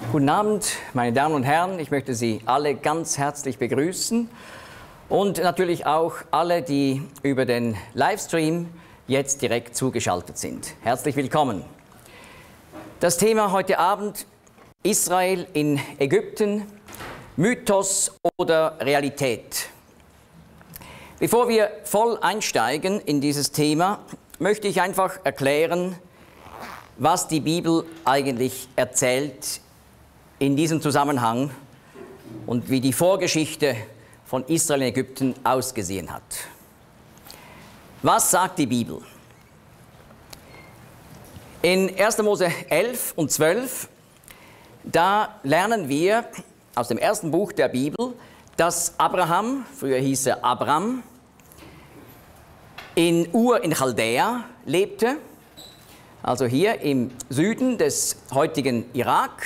Guten Abend, meine Damen und Herren. Ich möchte Sie alle ganz herzlich begrüßen und natürlich auch alle, die über den Livestream jetzt direkt zugeschaltet sind. Herzlich willkommen. Das Thema heute Abend: Israel in Ägypten, Mythos oder Realität. Bevor wir voll einsteigen in dieses Thema, möchte ich einfach erklären, was die Bibel eigentlich erzählt in diesem Zusammenhang und wie die Vorgeschichte von Israel in Ägypten ausgesehen hat. Was sagt die Bibel? In 1. Mose 11 und 12, da lernen wir aus dem ersten Buch der Bibel, dass Abraham, früher hieß er Abram, in Ur in Chaldea lebte, also hier im Süden des heutigen Irak.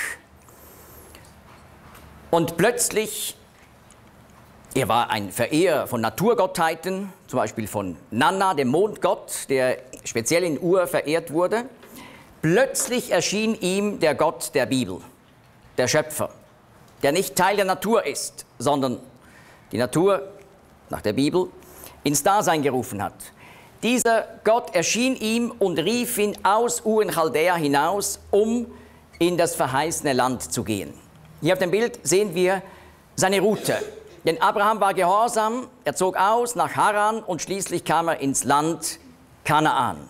Und plötzlich, er war ein Verehrer von Naturgottheiten, zum Beispiel von Nanna, dem Mondgott, der speziell in Ur verehrt wurde. Plötzlich erschien ihm der Gott der Bibel, der Schöpfer, der nicht Teil der Natur ist, sondern die Natur nach der Bibel ins Dasein gerufen hat. Dieser Gott erschien ihm und rief ihn aus Ur in Chaldea hinaus, um in das verheißene Land zu gehen. Hier auf dem Bild sehen wir seine Route. Denn Abraham war gehorsam, er zog aus nach Haran und schließlich kam er ins Land Kanaan.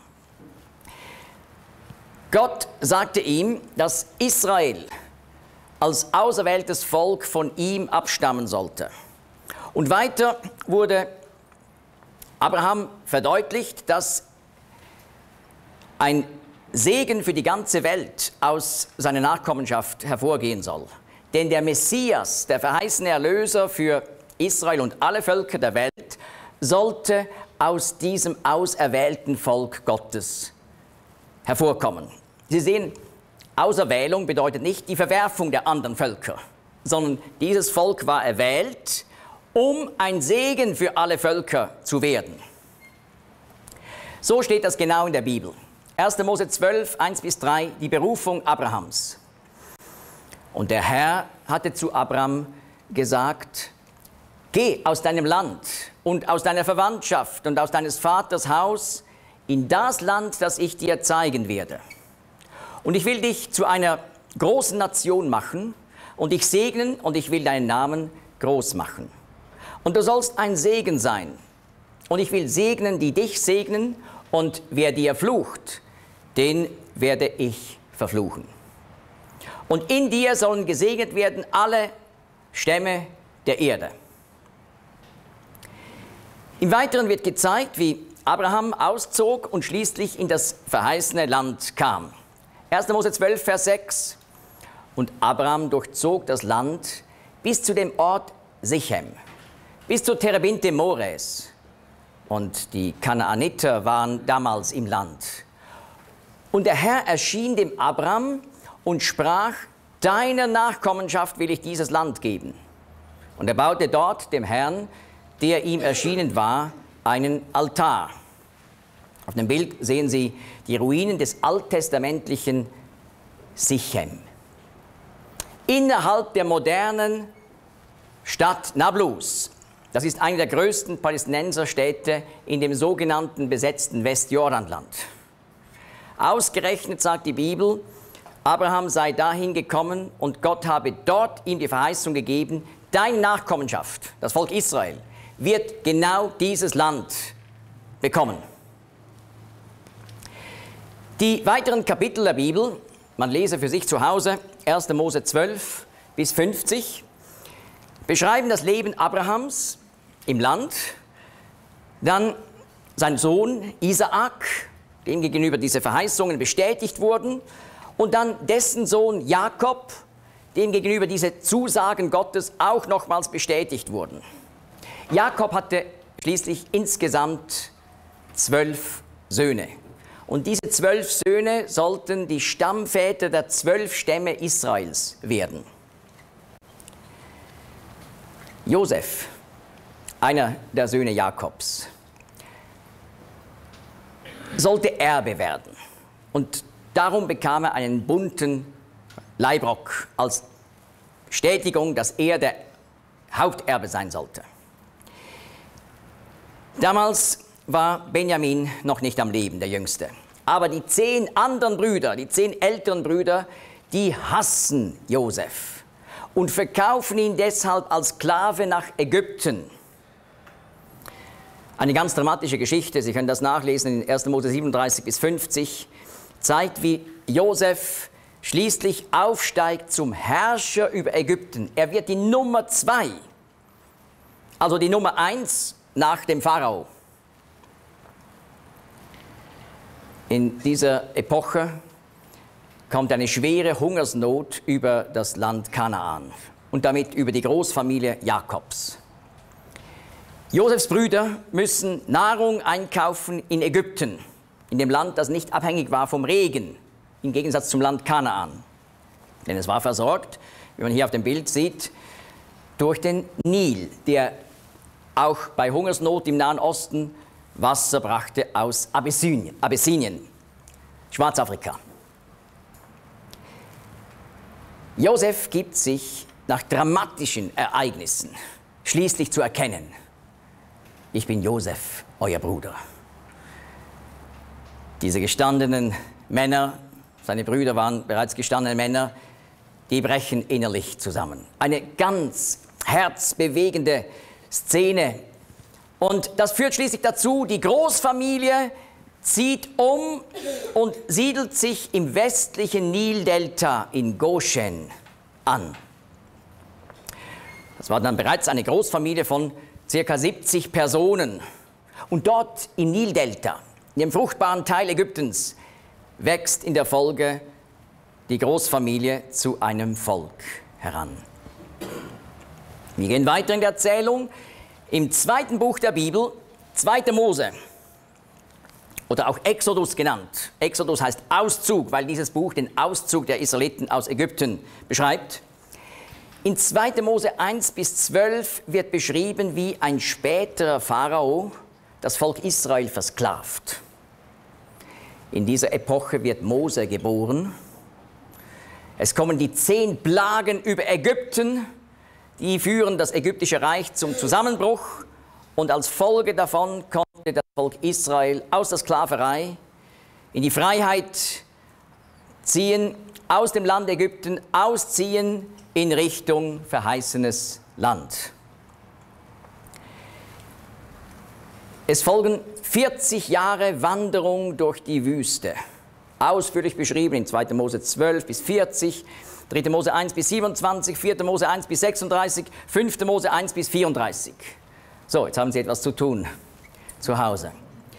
Gott sagte ihm, dass Israel als auserwähltes Volk von ihm abstammen sollte. Und weiter wurde Abraham verdeutlicht, dass ein Segen für die ganze Welt aus seiner Nachkommenschaft hervorgehen soll. Denn der Messias, der verheißene Erlöser für Israel und alle Völker der Welt, sollte aus diesem auserwählten Volk Gottes hervorkommen. Sie sehen, Auserwählung bedeutet nicht die Verwerfung der anderen Völker, sondern dieses Volk war erwählt, um ein Segen für alle Völker zu werden. So steht das genau in der Bibel. 1. Mose 12, 1-3, die Berufung Abrahams. Und der Herr hatte zu Abram gesagt: Geh aus deinem Land und aus deiner Verwandtschaft und aus deines Vaters Haus in das Land, das ich dir zeigen werde. Und ich will dich zu einer großen Nation machen und dich segnen und ich will deinen Namen groß machen. Und du sollst ein Segen sein. Und ich will segnen, die dich segnen, und wer dir flucht, den werde ich verfluchen. Und in dir sollen gesegnet werden alle Stämme der Erde. Im Weiteren wird gezeigt, wie Abraham auszog und schließlich in das verheißene Land kam. 1. Mose 12, Vers 6. Und Abraham durchzog das Land bis zu dem Ort Sichem, bis zur Terebinte Mores. Und die Kanaaniter waren damals im Land. Und der Herr erschien dem Abraham und sprach: Deiner Nachkommenschaft will ich dieses Land geben. Und er baute dort dem Herrn, der ihm erschienen war, einen Altar. Auf dem Bild sehen Sie die Ruinen des alttestamentlichen Sichem. Innerhalb der modernen Stadt Nablus. Das ist eine der größten Palästinenserstädte in dem sogenannten besetzten Westjordanland. Ausgerechnet sagt die Bibel, Abraham sei dahin gekommen und Gott habe dort ihm die Verheißung gegeben: Deine Nachkommenschaft, das Volk Israel, wird genau dieses Land bekommen. Die weiteren Kapitel der Bibel, man lese für sich zu Hause, 1. Mose 12 bis 50, beschreiben das Leben Abrahams im Land, dann sein Sohn Isaak, dem gegenüber diese Verheißungen bestätigt wurden, und dann dessen Sohn Jakob, dem gegenüber diese Zusagen Gottes auch nochmals bestätigt wurden. Jakob hatte schließlich insgesamt 12 Söhne. Und diese 12 Söhne sollten die Stammväter der 12 Stämme Israels werden. Josef, einer der Söhne Jakobs, sollte Erbe werden. Und darum bekam er einen bunten Leibrock als Bestätigung, dass er der Haupterbe sein sollte. Damals war Benjamin noch nicht am Leben, der Jüngste. Aber die 10 anderen Brüder, die 10 älteren Brüder, die hassen Josef und verkaufen ihn deshalb als Sklave nach Ägypten. Eine ganz dramatische Geschichte, Sie können das nachlesen in 1. Mose 37 bis 50, zeigt, wie Josef schließlich aufsteigt zum Herrscher über Ägypten. Er wird die Nummer 2, also die Nummer 1 nach dem Pharao. In dieser Epoche kommt eine schwere Hungersnot über das Land Kanaan und damit über die Großfamilie Jakobs. Josefs Brüder müssen Nahrung einkaufen in Ägypten, in dem Land, das nicht abhängig war vom Regen, im Gegensatz zum Land Kanaan. Denn es war versorgt, wie man hier auf dem Bild sieht, durch den Nil, der auch bei Hungersnot im Nahen Osten Wasser brachte aus Abessinien, Schwarzafrika. Josef gibt sich nach dramatischen Ereignissen schließlich zu erkennen: Ich bin Josef, euer Bruder. Diese gestandenen Männer, seine Brüder waren bereits gestandene Männer, die brechen innerlich zusammen. Eine ganz herzbewegende Szene. Und das führt schließlich dazu, die Großfamilie zieht um und siedelt sich im westlichen Nildelta in Goshen an. Das war dann bereits eine Großfamilie von ca. 70 Personen. Und dort im Nildelta, in dem fruchtbaren Teil Ägyptens, wächst in der Folge die Großfamilie zu einem Volk heran. Wir gehen weiter in der Erzählung. Im 2. Buch der Bibel, 2. Mose, oder auch Exodus genannt. Exodus heißt Auszug, weil dieses Buch den Auszug der Israeliten aus Ägypten beschreibt. In 2. Mose 1 bis 12 wird beschrieben, wie ein späterer Pharao das Volk Israel versklavt. In dieser Epoche wird Mose geboren. Es kommen die 10 Plagen über Ägypten, die führen das ägyptische Reich zum Zusammenbruch, und als Folge davon konnte das Volk Israel aus der Sklaverei in die Freiheit ziehen, aus dem Land Ägypten ausziehen in Richtung verheißenes Land. Es folgen 40 Jahre Wanderung durch die Wüste, ausführlich beschrieben in 2. Mose 12 bis 40, 3. Mose 1 bis 27, 4. Mose 1 bis 36, 5. Mose 1 bis 34. So, jetzt haben Sie etwas zu tun zu Hause.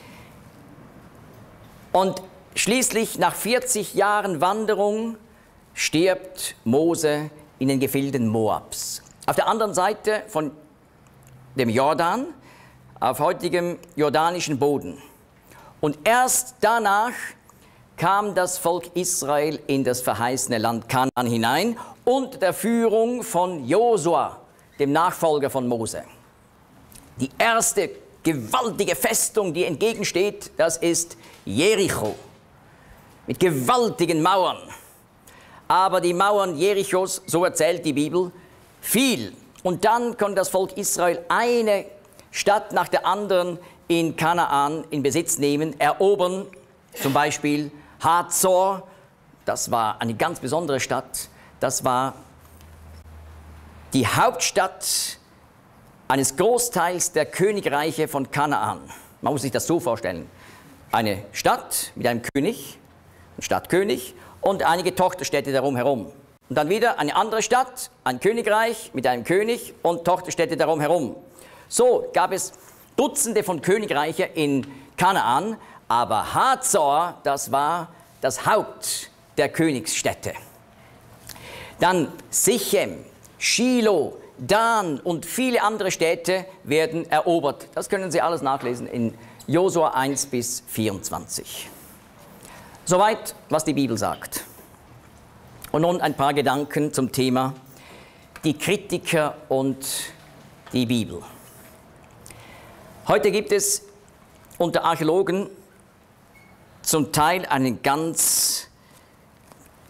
Und schließlich, nach 40 Jahren Wanderung, stirbt Mose in den Gefilden Moabs. Auf der anderen Seite von dem Jordan, auf heutigem jordanischen Boden. Und erst danach kam das Volk Israel in das verheißene Land Kanaan hinein unter der Führung von Josua, dem Nachfolger von Mose. Die erste gewaltige Festung, die entgegensteht, das ist Jericho, mit gewaltigen Mauern. Aber die Mauern Jerichos, so erzählt die Bibel, fiel. Und dann konnte das Volk Israel eine Stadt nach der anderen in Kanaan in Besitz nehmen, erobern, zum Beispiel Hazor, das war eine ganz besondere Stadt, das war die Hauptstadt eines Großteils der Königreiche von Kanaan. Man muss sich das so vorstellen: eine Stadt mit einem König, ein Stadtkönig und einige Tochterstädte darum herum. Und dann wieder eine andere Stadt, ein Königreich mit einem König und Tochterstädte darum herum. So gab es Dutzende von Königreiche in Kanaan, aber Hazor, das war das Haupt der Königsstädte. Dann Sichem, Shiloh, Dan und viele andere Städte werden erobert. Das können Sie alles nachlesen in Josua 1 bis 24. Soweit, was die Bibel sagt. Und nun ein paar Gedanken zum Thema die Kritiker und die Bibel. Heute gibt es unter Archäologen zum Teil einen ganz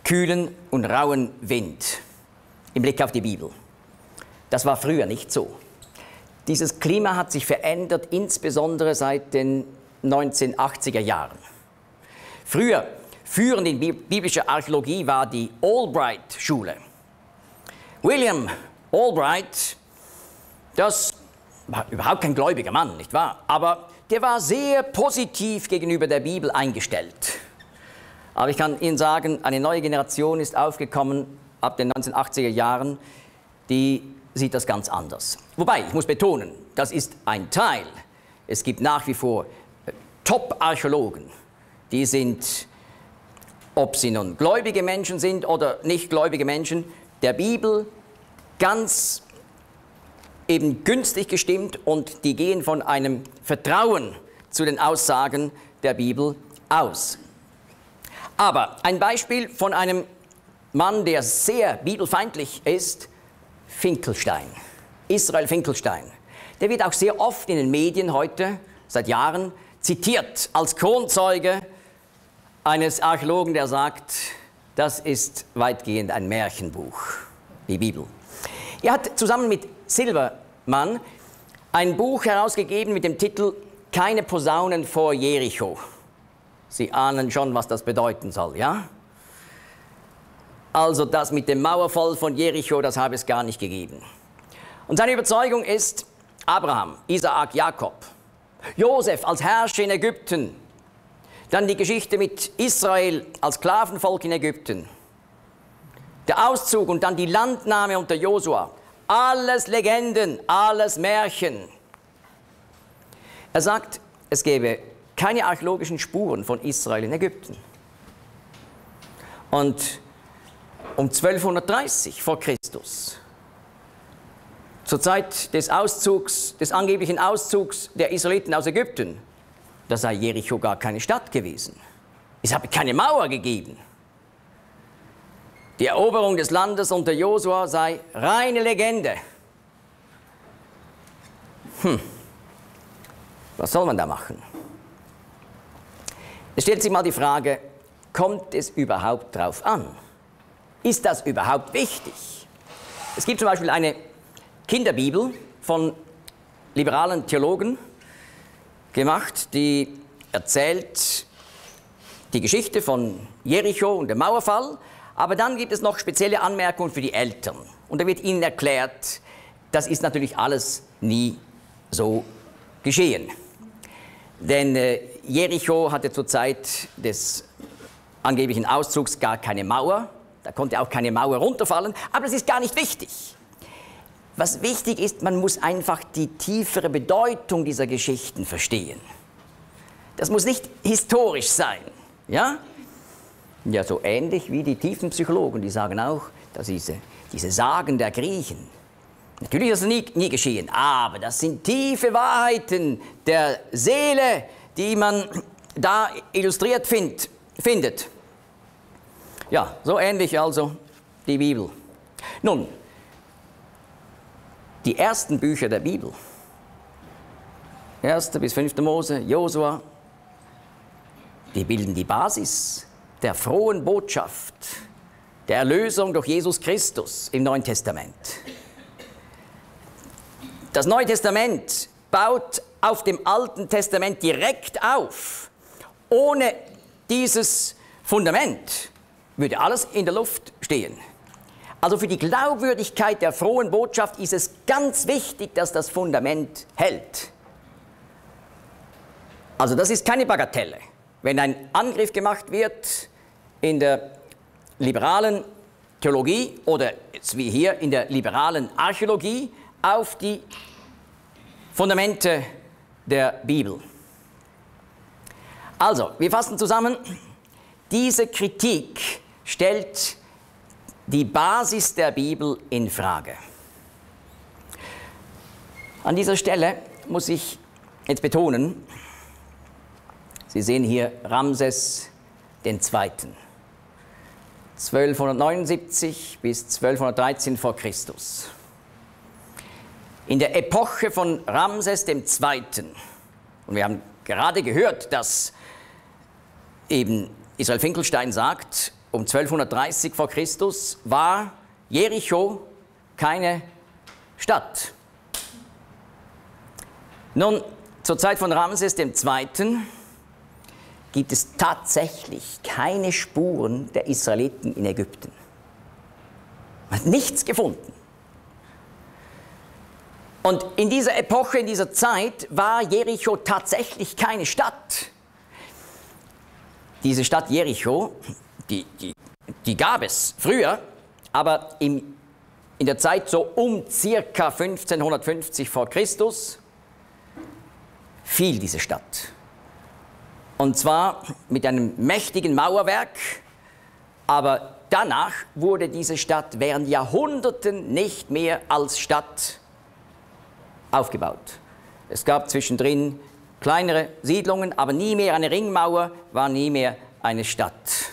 kühlen und rauen Wind im Blick auf die Bibel. Das war früher nicht so. Dieses Klima hat sich verändert, insbesondere seit den 1980er Jahren. Früher, führend in biblischer Archäologie, war die Albright-Schule. William Albright, das war überhaupt kein gläubiger Mann, nicht wahr? Aber der war sehr positiv gegenüber der Bibel eingestellt. Aber ich kann Ihnen sagen, eine neue Generation ist aufgekommen ab den 1980er Jahren, die sieht das ganz anders. Wobei, ich muss betonen, das ist ein Teil. Es gibt nach wie vor Top-Archäologen, die sind, ob sie nun gläubige Menschen sind oder nicht gläubige Menschen, der Bibel ganz eben günstig gestimmt und die gehen von einem Vertrauen zu den Aussagen der Bibel aus. Aber ein Beispiel von einem Mann, der sehr bibelfeindlich ist, Finkelstein, Israel Finkelstein. Der wird auch sehr oft in den Medien heute, seit Jahren, zitiert als Kronzeuge eines Archäologen, der sagt, das ist weitgehend ein Märchenbuch, die Bibel. Er hat zusammen mit Silbermann ein Buch herausgegeben mit dem Titel Keine Posaunen vor Jericho. Sie ahnen schon, was das bedeuten soll, ja? Also das mit dem Mauerfall von Jericho, das habe es gar nicht gegeben. Und seine Überzeugung ist, Abraham, Isaak, Jakob, Josef als Herrscher in Ägypten, dann die Geschichte mit Israel als Sklavenvolk in Ägypten, der Auszug und dann die Landnahme unter Josua, alles Legenden, alles Märchen. Er sagt, es gäbe keine archäologischen Spuren von Israel in Ägypten. Und um 1230 vor Christus, zur Zeit des Auszugs, des angeblichen Auszugs der Israeliten aus Ägypten, da sei Jericho gar keine Stadt gewesen. Es habe keine Mauer gegeben. Die Eroberung des Landes unter Josua sei reine Legende. Was soll man da machen? Es stellt sich mal die Frage, kommt es überhaupt drauf an? Ist das überhaupt wichtig? Es gibt zum Beispiel eine Kinderbibel von liberalen Theologen gemacht, die erzählt die Geschichte von Jericho und dem Mauerfall, aber dann gibt es noch spezielle Anmerkungen für die Eltern. Und da wird ihnen erklärt, das ist natürlich alles nie so geschehen. Denn Jericho hatte zur Zeit des angeblichen Auszugs gar keine Mauer, da konnte auch keine Mauer runterfallen, aber das ist gar nicht wichtig. Was wichtig ist, man muss einfach die tiefere Bedeutung dieser Geschichten verstehen. Das muss nicht historisch sein, ja? Ja, so ähnlich wie die tiefen Psychologen, die sagen auch, dass diese Sagen der Griechen, natürlich ist das nie geschehen, aber das sind tiefe Wahrheiten der Seele, die man da illustriert findet. Ja, so ähnlich also die Bibel. Nun, die ersten Bücher der Bibel, 1. bis 5. Mose, Josua, die bilden die Basis der frohen Botschaft, der Erlösung durch Jesus Christus im Neuen Testament. Das Neue Testament baut auf dem Alten Testament direkt auf. Ohne dieses Fundament würde alles in der Luft stehen. Also für die Glaubwürdigkeit der frohen Botschaft ist es ganz wichtig, dass das Fundament hält. Also das ist keine Bagatelle. Wenn ein Angriff gemacht wird in der liberalen Theologie oder jetzt wie hier in der liberalen Archäologie auf die Fundamente der Bibel. Also, wir fassen zusammen, diese Kritik stellt die Basis der Bibel in Frage. An dieser Stelle muss ich jetzt betonen, Sie sehen hier Ramses II. 1279 bis 1213 vor Christus. In der Epoche von Ramses II., und wir haben gerade gehört, dass eben Israel Finkelstein sagt, um 1230 vor Christus, war Jericho keine Stadt. Nun, zur Zeit von Ramses II. Gibt es tatsächlich keine Spuren der Israeliten in Ägypten. Man hat nichts gefunden. Und in dieser Epoche, in dieser Zeit war Jericho tatsächlich keine Stadt. Diese Stadt Jericho, die gab es früher, aber in der Zeit so um circa 1550 vor Christus fiel diese Stadt. Und zwar mit einem mächtigen Mauerwerk, aber danach wurde diese Stadt während Jahrhunderten nicht mehr als Stadt aufgebaut. Es gab zwischendrin kleinere Siedlungen, aber nie mehr eine Ringmauer, war nie mehr eine Stadt.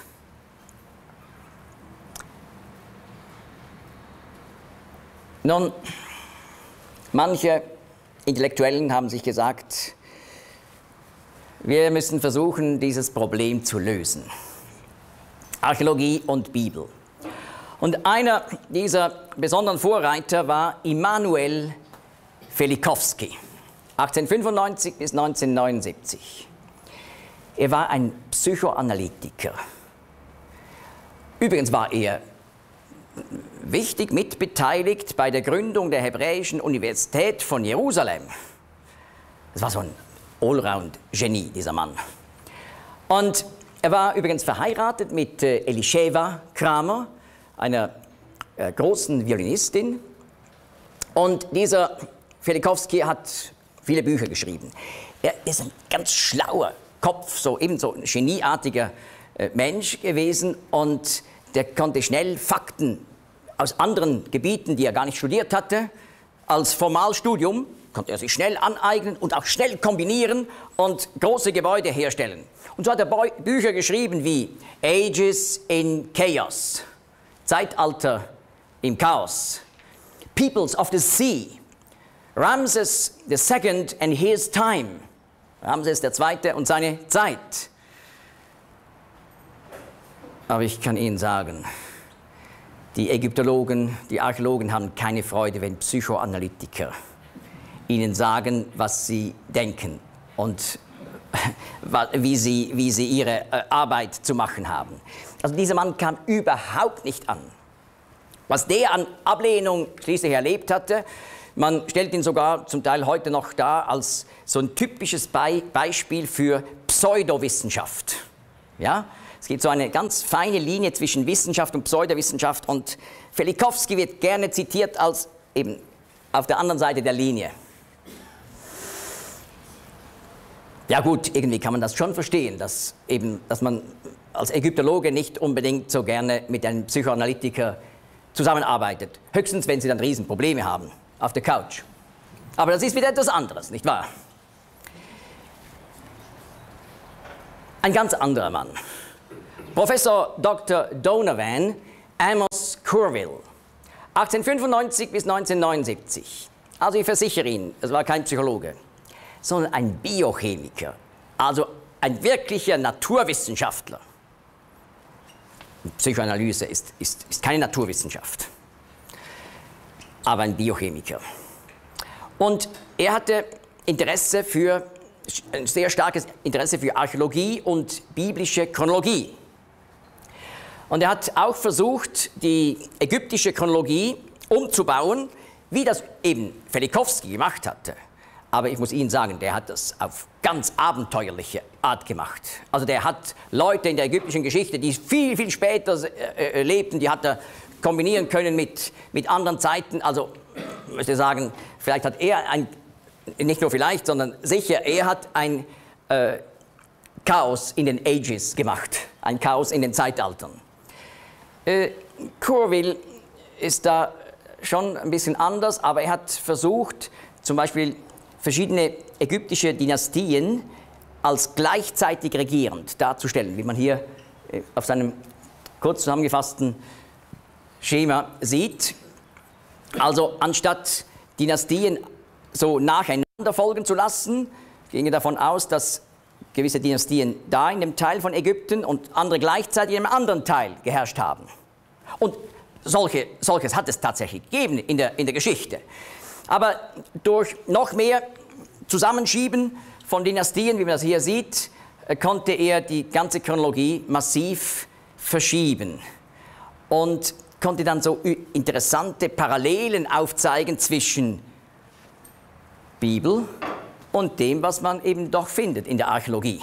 Nun, manche Intellektuellen haben sich gesagt, wir müssen versuchen, dieses Problem zu lösen. Archäologie und Bibel. Und einer dieser besonderen Vorreiter war Immanuel Velikovsky, 1895 bis 1979. Er war ein Psychoanalytiker. Übrigens war er wichtig mitbeteiligt bei der Gründung der Hebräischen Universität von Jerusalem. Das war so ein Allround-Genie, dieser Mann. Und er war übrigens verheiratet mit Elisheva Kramer, einer großen Violinistin. Und dieser Velikovsky hat viele Bücher geschrieben. Er ist ein ganz schlauer Kopf, so ebenso ein genieartiger Mensch gewesen, und der konnte schnell Fakten aus anderen Gebieten, die er gar nicht studiert hatte, als Formalstudium konnte er sich schnell aneignen und auch schnell kombinieren und große Gebäude herstellen. Und so hat er Bücher geschrieben wie Ages in Chaos, Zeitalter im Chaos, Peoples of the Sea, Ramses II and his time, Ramses II. Und seine Zeit. Aber ich kann Ihnen sagen, die Ägyptologen, die Archäologen haben keine Freude, wenn Psychoanalytiker ihnen sagen, was sie denken und wie sie ihre Arbeit zu machen haben. Also dieser Mann kam überhaupt nicht an. Was der an Ablehnung schließlich erlebt hatte, man stellt ihn sogar zum Teil heute noch dar als so ein typisches Beispiel für Pseudowissenschaft. Ja? Es gibt so eine ganz feine Linie zwischen Wissenschaft und Pseudowissenschaft, und Velikovsky wird gerne zitiert als eben auf der anderen Seite der Linie. Ja gut, irgendwie kann man das schon verstehen, dass man als Ägyptologe nicht unbedingt so gerne mit einem Psychoanalytiker zusammenarbeitet. Höchstens, wenn sie dann Riesenprobleme haben, auf der Couch. Aber das ist wieder etwas anderes, nicht wahr? Ein ganz anderer Mann. Professor Dr. Donovan Amos Corville, 1895 bis 1979. Also ich versichere Ihnen, das war kein Psychologe, sondern ein Biochemiker, also ein wirklicher Naturwissenschaftler. Psychoanalyse ist keine Naturwissenschaft, aber ein Biochemiker. Und er hatte ein sehr starkes Interesse für Archäologie und biblische Chronologie. Und er hat auch versucht, die ägyptische Chronologie umzubauen, wie das eben Velikovsky gemacht hatte. Aber ich muss Ihnen sagen, der hat das auf ganz abenteuerliche Art gemacht. Also der hat Leute in der ägyptischen Geschichte, die viel, viel später lebten, die hat er kombinieren können mit anderen Zeiten. Also, ich möchte sagen, vielleicht hat er nicht nur vielleicht, sondern sicher, er hat ein Chaos in den Ages gemacht, ein Chaos in den Zeitaltern. Corville ist da schon ein bisschen anders, aber er hat versucht, zum Beispiel verschiedene ägyptische Dynastien als gleichzeitig regierend darzustellen, wie man hier auf seinem kurz zusammengefassten Schema sieht. Also anstatt Dynastien so nacheinander folgen zu lassen, ging er davon aus, dass gewisse Dynastien da in dem Teil von Ägypten und andere gleichzeitig in einem anderen Teil geherrscht haben. Und solches hat es tatsächlich gegeben in der Geschichte. Aber durch noch mehr Zusammenschieben von Dynastien, wie man das hier sieht, konnte er die ganze Chronologie massiv verschieben und konnte dann so interessante Parallelen aufzeigen zwischen Bibel und dem, was man eben doch findet in der Archäologie.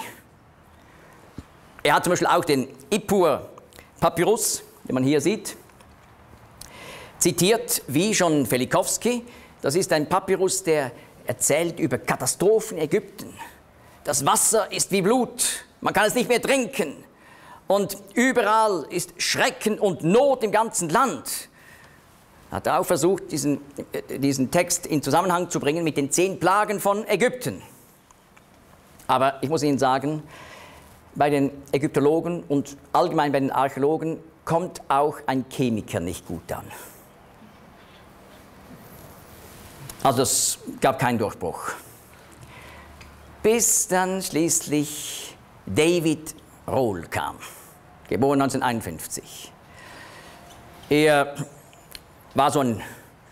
Er hat zum Beispiel auch den Ippur-Papyrus, den man hier sieht, zitiert wie schon Velikovsky. Das ist ein Papyrus, der erzählt über Katastrophen in Ägypten. Das Wasser ist wie Blut, man kann es nicht mehr trinken. Und überall ist Schrecken und Not im ganzen Land. Hat er auch versucht, diesen Text in Zusammenhang zu bringen mit den 10 Plagen von Ägypten. Aber ich muss Ihnen sagen, bei den Ägyptologen und allgemein bei den Archäologen kommt auch ein Chemiker nicht gut an. Also es gab keinen Durchbruch. Bis dann schließlich David Rohl kam, geboren 1951. Er war so ein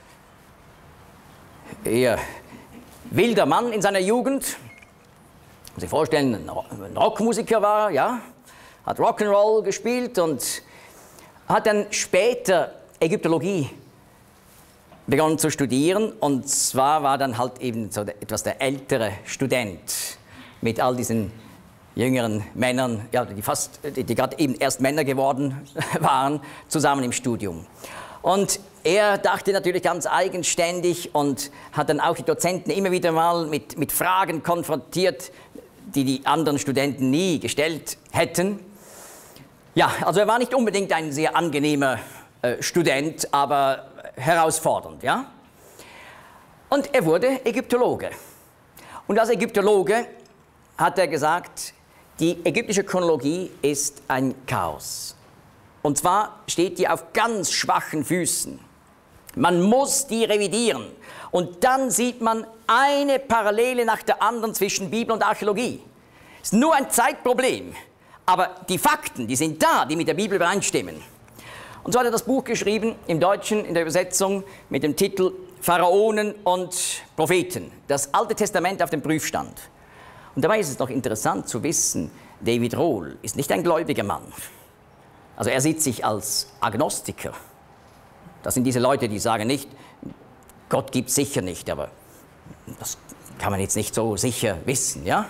eher wilder Mann in seiner Jugend. Man muss sich vorstellen, ein Rockmusiker war er, ja, hat Rock'n'Roll gespielt und hat dann später Ägyptologie begonnen zu studieren, und zwar war dann halt eben so etwas der ältere Student mit all diesen jüngeren Männern, ja, die gerade eben erst Männer geworden waren, zusammen im Studium. Und er dachte natürlich ganz eigenständig und hat dann auch die Dozenten immer wieder mal mit Fragen konfrontiert, die die anderen Studenten nie gestellt hätten. Ja, also er war nicht unbedingt ein sehr angenehmer Student, aber herausfordernd, ja. Und er wurde Ägyptologe. Und als Ägyptologe hat er gesagt, die ägyptische Chronologie ist ein Chaos. Und zwar steht die auf ganz schwachen Füßen. Man muss die revidieren. Und dann sieht man eine Parallele nach der anderen zwischen Bibel und Archäologie. Es ist nur ein Zeitproblem. Aber die Fakten, die sind da, die mit der Bibel übereinstimmen. Und so hat er das Buch geschrieben, im Deutschen, in der Übersetzung, mit dem Titel Pharaonen und Propheten. Das Alte Testament auf dem Prüfstand. Und dabei ist es noch interessant zu wissen, David Rohl ist nicht ein gläubiger Mann. Also er sieht sich als Agnostiker. Das sind diese Leute, die sagen nicht, Gott gibt es sicher nicht, aber das kann man jetzt nicht so sicher wissen, ja?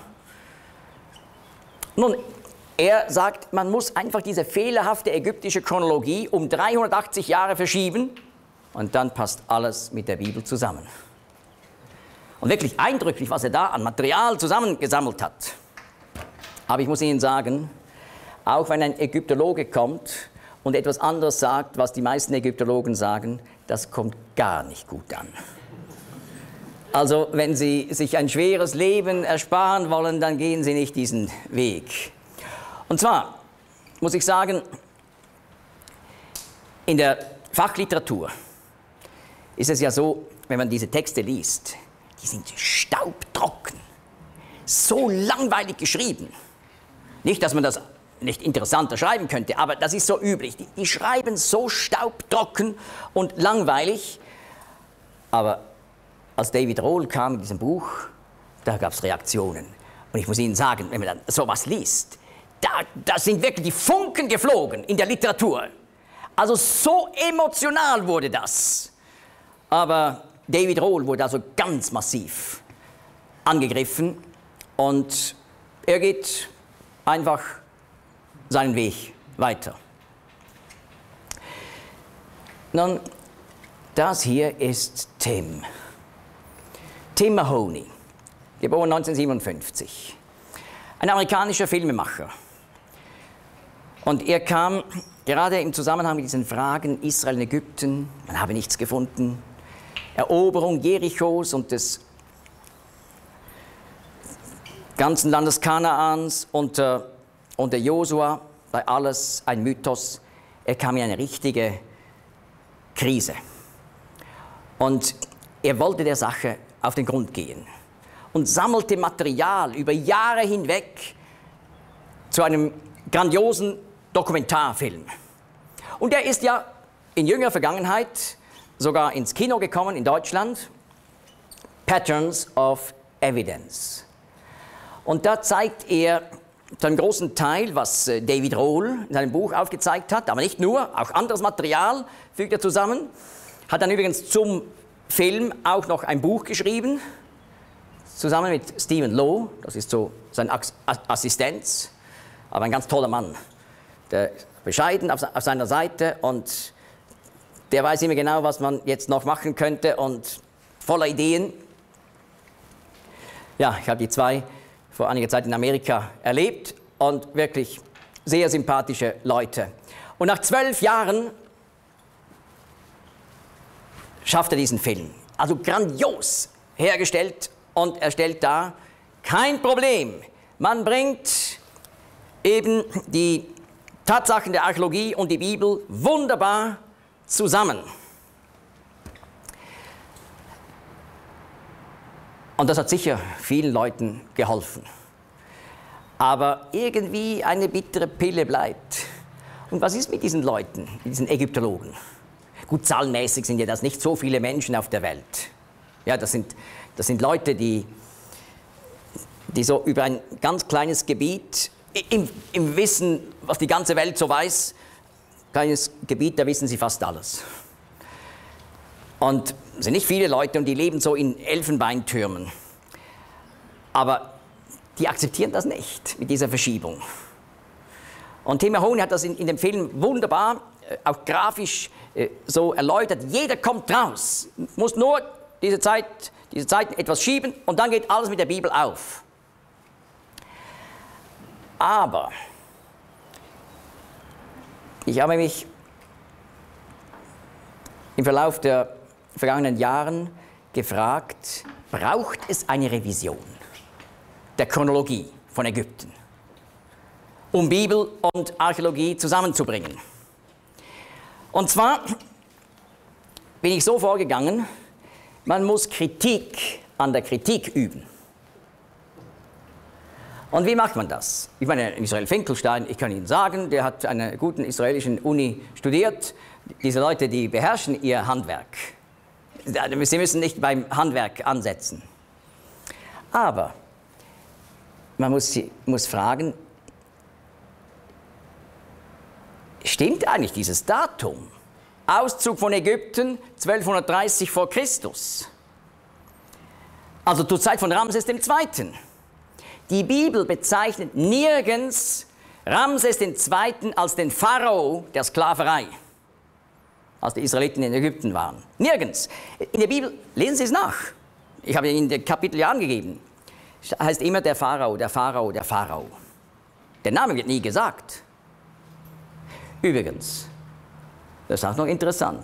Nun, er sagt, man muss einfach diese fehlerhafte ägyptische Chronologie um 380 Jahre verschieben und dann passt alles mit der Bibel zusammen. Und wirklich eindrücklich, was er da an Material zusammengesammelt hat. Aber ich muss Ihnen sagen, auch wenn ein Ägyptologe kommt und etwas anderes sagt, was die meisten Ägyptologen sagen, das kommt gar nicht gut an. Also wenn Sie sich ein schweres Leben ersparen wollen, dann gehen Sie nicht diesen Weg. Und zwar muss ich sagen, in der Fachliteratur ist es ja so, wenn man diese Texte liest, die sind staubtrocken, so langweilig geschrieben. Nicht, dass man das nicht interessanter schreiben könnte, aber das ist so üblich. Die schreiben so staubtrocken und langweilig. Aber als David Rohl kam mit diesem Buch, da gab es Reaktionen. Und ich muss Ihnen sagen, wenn man dann sowas liest, da sind wirklich die Funken geflogen in der Literatur. Also so emotional wurde das. Aber David Rohl wurde also ganz massiv angegriffen und er geht einfach seinen Weg weiter. Nun, das hier ist Tim Mahoney, geboren 1957, ein amerikanischer Filmemacher. Und er kam gerade im Zusammenhang mit diesen Fragen Israel und Ägypten, man habe nichts gefunden, Eroberung Jerichos und des ganzen Landes Kanaans unter Josua, bei alles ein Mythos. Er kam in eine richtige Krise. Und er wollte der Sache auf den Grund gehen und sammelte Material über Jahre hinweg, zu einem grandiosen Dokumentarfilm. Und der ist ja in jüngerer Vergangenheit sogar ins Kino gekommen in Deutschland. Patterns of Evidence. Und da zeigt er zu einem großen Teil, was David Rohl in seinem Buch aufgezeigt hat, aber nicht nur, auch anderes Material fügt er zusammen. Hat dann übrigens zum Film auch noch ein Buch geschrieben, zusammen mit Stephen Lowe, das ist so sein Assistenz, aber ein ganz toller Mann, der bescheiden auf seiner Seite und der weiß immer genau, was man jetzt noch machen könnte und voller Ideen. Ja, ich habe die zwei vor einiger Zeit in Amerika erlebt und wirklich sehr sympathische Leute. Und nach 12 Jahren schafft er diesen Film. Also grandios hergestellt und er stellt dar, kein Problem. Man bringt eben die Tatsachen der Archäologie und die Bibel wunderbar zusammen. Und das hat sicher vielen Leuten geholfen. Aber irgendwie eine bittere Pille bleibt. Und was ist mit diesen Leuten, mit diesen Ägyptologen? Gut, zahlenmäßig sind ja das nicht so viele Menschen auf der Welt. Ja, das sind Leute, die so über ein ganz kleines Gebiet, im Wissen, was die ganze Welt so weiß, kleines Gebiet, da wissen sie fast alles. Und es sind nicht viele Leute und die leben so in Elfenbeintürmen. Aber die akzeptieren das nicht mit dieser Verschiebung. Und Tim Mahoney hat das in dem Film wunderbar, auch grafisch so erläutert. Jeder kommt raus, muss nur diese Zeiten etwas schieben und dann geht alles mit der Bibel auf. Aber ich habe mich im Verlauf der vergangenen Jahren gefragt, braucht es eine Revision der Chronologie von Ägypten, um Bibel und Archäologie zusammenzubringen? Und zwar bin ich so vorgegangen, man muss Kritik an der Kritik üben. Und wie macht man das? Ich meine, Israel Finkelstein, ich kann Ihnen sagen, der hat an einer guten israelischen Uni studiert. Diese Leute, die beherrschen ihr Handwerk. Sie müssen nicht beim Handwerk ansetzen. Aber man muss fragen, stimmt eigentlich dieses Datum? Auszug von Ägypten 1230 vor Christus. Also zur Zeit von Ramses II. Die Bibel bezeichnet nirgends Ramses II. Als den Pharao der Sklaverei, als die Israeliten in Ägypten waren. Nirgends. In der Bibel, lesen Sie es nach. Ich habe Ihnen das Kapitel ja angegeben. Es heißt immer der Pharao, der Pharao, der Pharao. Der Name wird nie gesagt. Übrigens, das ist auch noch interessant.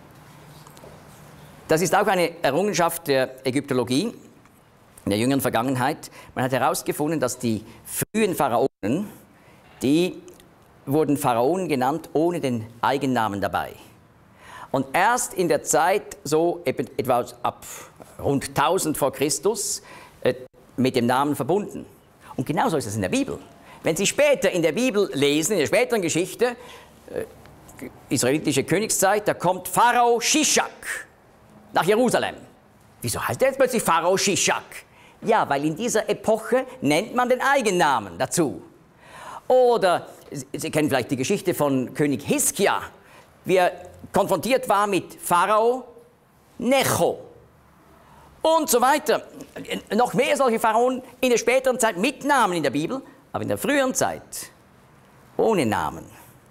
Das ist auch eine Errungenschaft der Ägyptologie in der jüngeren Vergangenheit. Man hat herausgefunden, dass die frühen Pharaonen, die wurden Pharaonen genannt ohne den Eigennamen dabei. Und erst in der Zeit, so etwa ab rund 1000 vor Christus, mit dem Namen verbunden. Und genauso ist es in der Bibel. Wenn Sie später in der Bibel lesen, in der späteren Geschichte, israelitische Königszeit, da kommt Pharao Shishak nach Jerusalem. Wieso heißt der jetzt plötzlich Pharao Shishak? Ja, weil in dieser Epoche nennt man den Eigennamen dazu. Oder Sie kennen vielleicht die Geschichte von König Hiskia, wie er konfrontiert war mit Pharao Necho und so weiter. Noch mehr solche Pharaonen in der späteren Zeit mit Namen in der Bibel, aber in der früheren Zeit ohne Namen.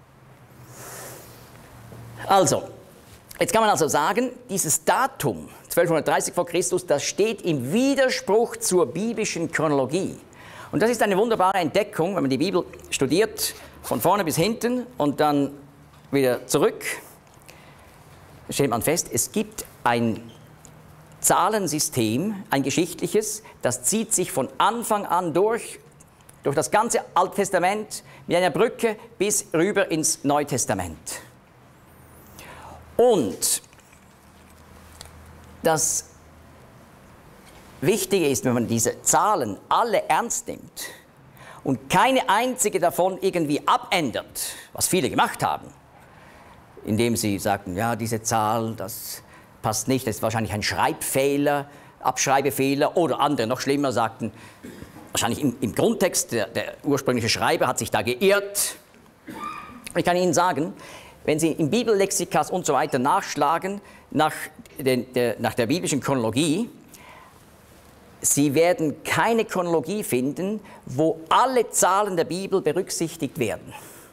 Also, jetzt kann man also sagen, dieses Datum 1230 vor Christus, das steht im Widerspruch zur biblischen Chronologie. Und das ist eine wunderbare Entdeckung, wenn man die Bibel studiert, von vorne bis hinten und dann wieder zurück, stellt man fest, es gibt ein Zahlensystem, ein geschichtliches, das zieht sich von Anfang an durch das ganze Alte Testament mit einer Brücke bis rüber ins Neue Testament. Und das Wichtige ist, wenn man diese Zahlen alle ernst nimmt und keine einzige davon irgendwie abändert, was viele gemacht haben, indem sie sagten, ja, diese Zahl, das passt nicht, das ist wahrscheinlich ein Schreibfehler, Abschreibefehler, oder andere, noch schlimmer, sagten, wahrscheinlich im Grundtext, der ursprüngliche Schreiber hat sich da geirrt. Ich kann Ihnen sagen, wenn Sie im Bibellexikas und so weiter nachschlagen, nach der biblischen Chronologie, Sie werden keine Chronologie finden, wo alle Zahlen der Bibel berücksichtigt werden.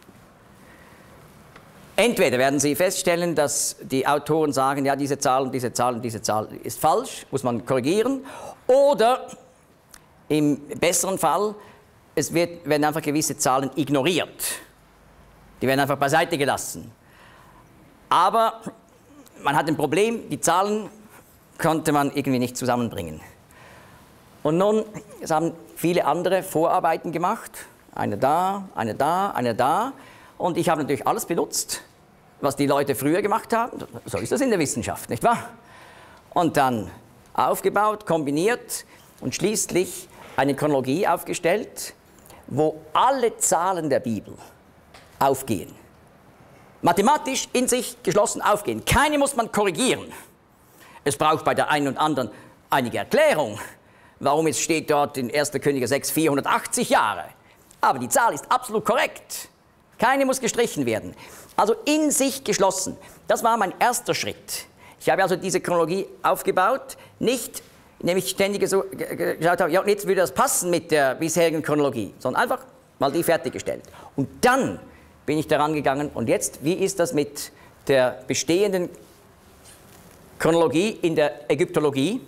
Entweder werden Sie feststellen, dass die Autoren sagen, ja, diese Zahl und diese Zahl und diese Zahl ist falsch, muss man korrigieren, oder im besseren Fall, werden einfach gewisse Zahlen ignoriert. Die werden einfach beiseite gelassen. Aber man hat ein Problem, die Zahlen konnte man irgendwie nicht zusammenbringen. Und nun, es haben viele andere Vorarbeiten gemacht, eine da, eine da, eine da. Und ich habe natürlich alles benutzt, was die Leute früher gemacht haben. So ist das in der Wissenschaft, nicht wahr? Und dann aufgebaut, kombiniert und schließlich eine Chronologie aufgestellt, wo alle Zahlen der Bibel aufgehen. Mathematisch in sich geschlossen aufgehen. Keine muss man korrigieren. Es braucht bei der einen und anderen einige Erklärung, warum es steht dort in 1. Könige 6, 480 Jahre. Aber die Zahl ist absolut korrekt. Keine muss gestrichen werden. Also in sich geschlossen. Das war mein erster Schritt. Ich habe also diese Chronologie aufgebaut, nicht indem ich ständig geschaut habe, ja, jetzt würde das passen mit der bisherigen Chronologie, sondern einfach mal die fertiggestellt. Und dann bin ich daran gegangen, und jetzt, wie ist das mit der bestehenden Chronologie in der Ägyptologie?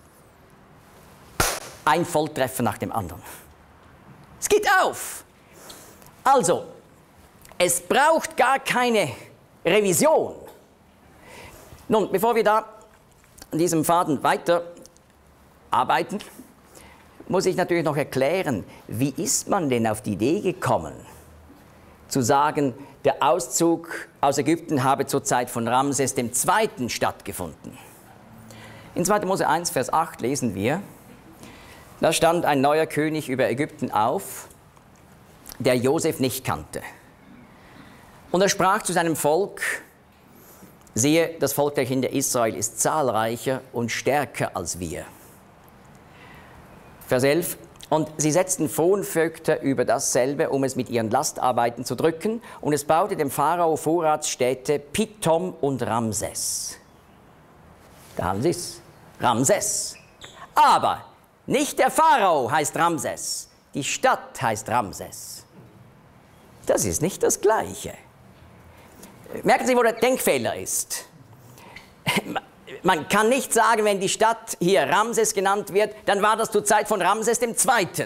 Ein Volltreffer nach dem anderen. Es geht auf. Also, es braucht gar keine Revision. Nun, bevor wir da an diesem Faden weiterarbeiten, muss ich natürlich noch erklären, wie ist man denn auf die Idee gekommen, zu sagen, der Auszug aus Ägypten habe zur Zeit von Ramses II. Stattgefunden. In 2. Mose 1, Vers 8 lesen wir, da stand ein neuer König über Ägypten auf, der Josef nicht kannte. Und er sprach zu seinem Volk, siehe, das Volk der Kinder Israel ist zahlreicher und stärker als wir. Vers 11, und sie setzten Fronvögte über dasselbe, um es mit ihren Lastarbeiten zu drücken, und es baute dem Pharao Vorratsstädte Pithom und Ramses. Da haben Sie es, Ramses. Aber nicht der Pharao heißt Ramses, die Stadt heißt Ramses. Das ist nicht das Gleiche. Merken Sie, wo der Denkfehler ist. Man kann nicht sagen, wenn die Stadt hier Ramses genannt wird, dann war das zur Zeit von Ramses II.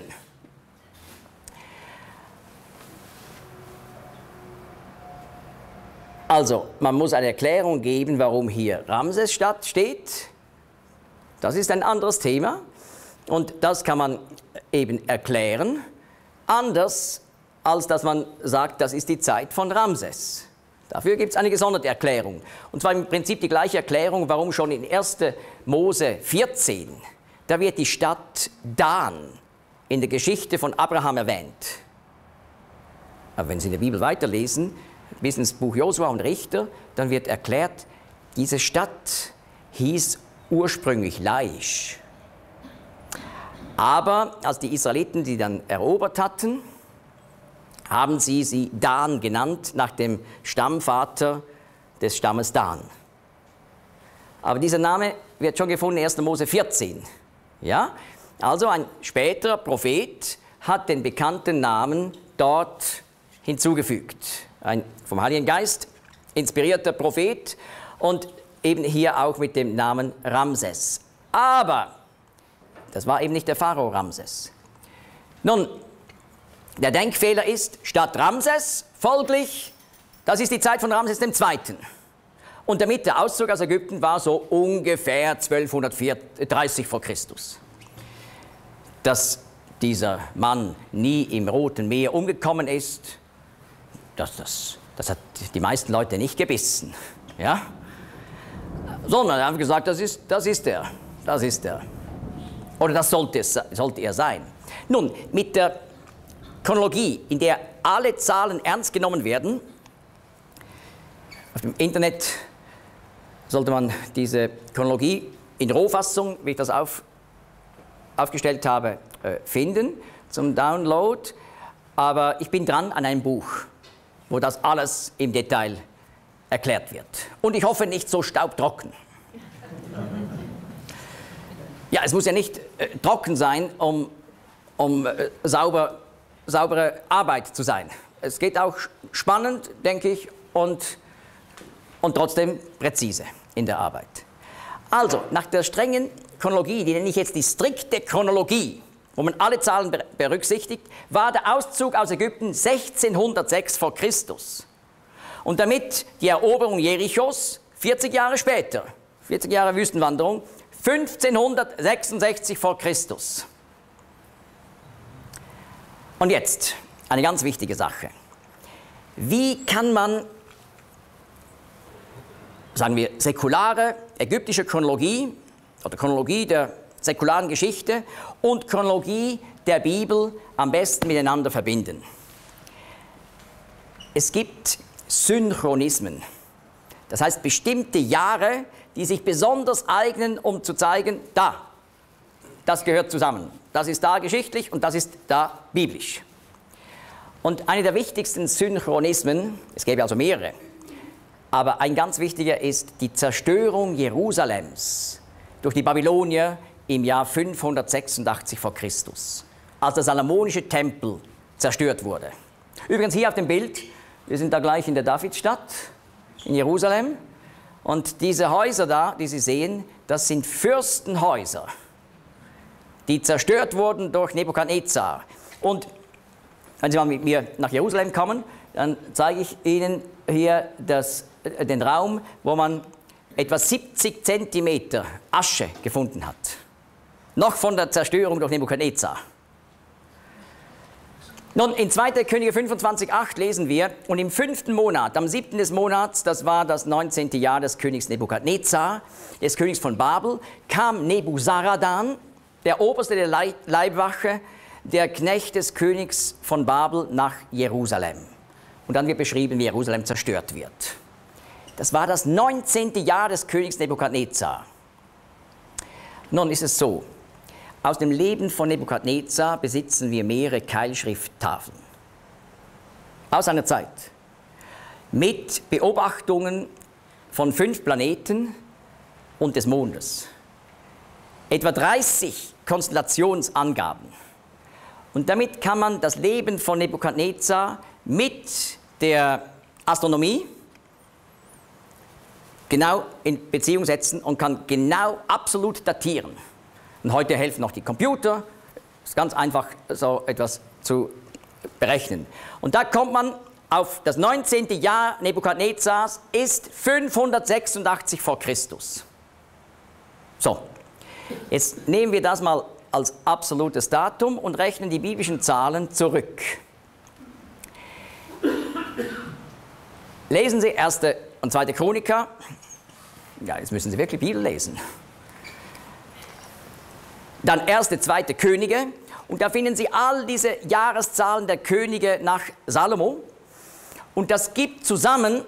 Also, man muss eine Erklärung geben, warum hier Ramsesstadt steht. Das ist ein anderes Thema und das kann man eben erklären, anders als dass man sagt, das ist die Zeit von Ramses. Dafür gibt es eine gesonderte Erklärung. Und zwar im Prinzip die gleiche Erklärung, warum schon in 1. Mose 14, da wird die Stadt Dan in der Geschichte von Abraham erwähnt. Aber wenn Sie in der Bibel weiterlesen, bis ins Buch Josua und Richter, dann wird erklärt, diese Stadt hieß ursprünglich Laisch. Aber als die Israeliten die dann erobert hatten, haben sie Dan genannt, nach dem Stammvater des Stammes Dan. Aber dieser Name wird schon gefunden in 1. Mose 14. Ja? Also ein späterer Prophet hat den bekannten Namen dort hinzugefügt. Ein vom Heiligen Geist inspirierter Prophet und eben hier auch mit dem Namen Ramses. Aber das war eben nicht der Pharao Ramses. Nun, der Denkfehler ist, statt Ramses, folglich, das ist die Zeit von Ramses II. Und damit der Auszug aus Ägypten war so ungefähr 1230 vor Christus. Dass dieser Mann nie im Roten Meer umgekommen ist, das hat die meisten Leute nicht gebissen. Ja? Sondern haben gesagt, das ist er. Oder das sollte er sein. Nun, mit der Chronologie, in der alle Zahlen ernst genommen werden. Auf dem Internet sollte man diese Chronologie in Rohfassung, wie ich das aufgestellt habe, finden zum Download. Aber ich bin dran an einem Buch, wo das alles im Detail erklärt wird. Und ich hoffe nicht so staubtrocken. Ja, es muss ja nicht trocken sein, um saubere Arbeit zu sein. Es geht auch spannend, denke ich, und trotzdem präzise in der Arbeit. Also, nach der strengen Chronologie, die nenne ich jetzt die strikte Chronologie, wo man alle Zahlen berücksichtigt, war der Auszug aus Ägypten 1606 vor Christus. Und damit die Eroberung Jerichos 40 Jahre später, 40 Jahre Wüstenwanderung, 1566 vor Christus. Und jetzt eine ganz wichtige Sache. Wie kann man, sagen wir, säkulare ägyptische Chronologie oder Chronologie der säkularen Geschichte und Chronologie der Bibel am besten miteinander verbinden? Es gibt Synchronismen, das heißt bestimmte Jahre, die sich besonders eignen, um zu zeigen, das gehört zusammen. Das ist da geschichtlich und das ist da biblisch. Und einer der wichtigsten Synchronismen, es gäbe also mehrere, aber ein ganz wichtiger ist die Zerstörung Jerusalems durch die Babylonier im Jahr 586 vor Christus, als der salomonische Tempel zerstört wurde. Übrigens hier auf dem Bild, wir sind da gleich in der Davidstadt, in Jerusalem, und diese Häuser da, die Sie sehen, das sind Fürstenhäuser, die zerstört wurden durch Nebukadnezar. Und wenn Sie mal mit mir nach Jerusalem kommen, dann zeige ich Ihnen hier den Raum, wo man etwa 70 Zentimeter Asche gefunden hat. Noch von der Zerstörung durch Nebukadnezar. Nun, in 2. Könige 25,8 lesen wir, und im 5. Monat, am 7. des Monats, das war das 19. Jahr des Königs Nebukadnezar, des Königs von Babel, kam Nebuzaradan, der Oberste der Leibwache, der Knecht des Königs von Babel, nach Jerusalem. Und dann wird beschrieben, wie Jerusalem zerstört wird. Das war das 19. Jahr des Königs Nebukadnezar. Nun ist es so, aus dem Leben von Nebukadnezar besitzen wir mehrere Keilschrifttafeln. Aus seiner Zeit. Mit Beobachtungen von 5 Planeten und des Mondes. Etwa 30 Konstellationsangaben. Und damit kann man das Leben von Nebukadnezar mit der Astronomie genau in Beziehung setzen und kann genau absolut datieren. Und heute helfen noch die Computer, es ist ganz einfach, so etwas zu berechnen. Und da kommt man auf das 19. Jahr Nebukadnezars, ist 586 vor Christus. So, jetzt nehmen wir das mal als absolutes Datum und rechnen die biblischen Zahlen zurück. Lesen Sie 1. und 2. Chroniker. Ja, jetzt müssen Sie wirklich Bibel lesen. Dann 1., 2. Könige, und da finden Sie all diese Jahreszahlen der Könige nach Salomo, und das gibt zusammen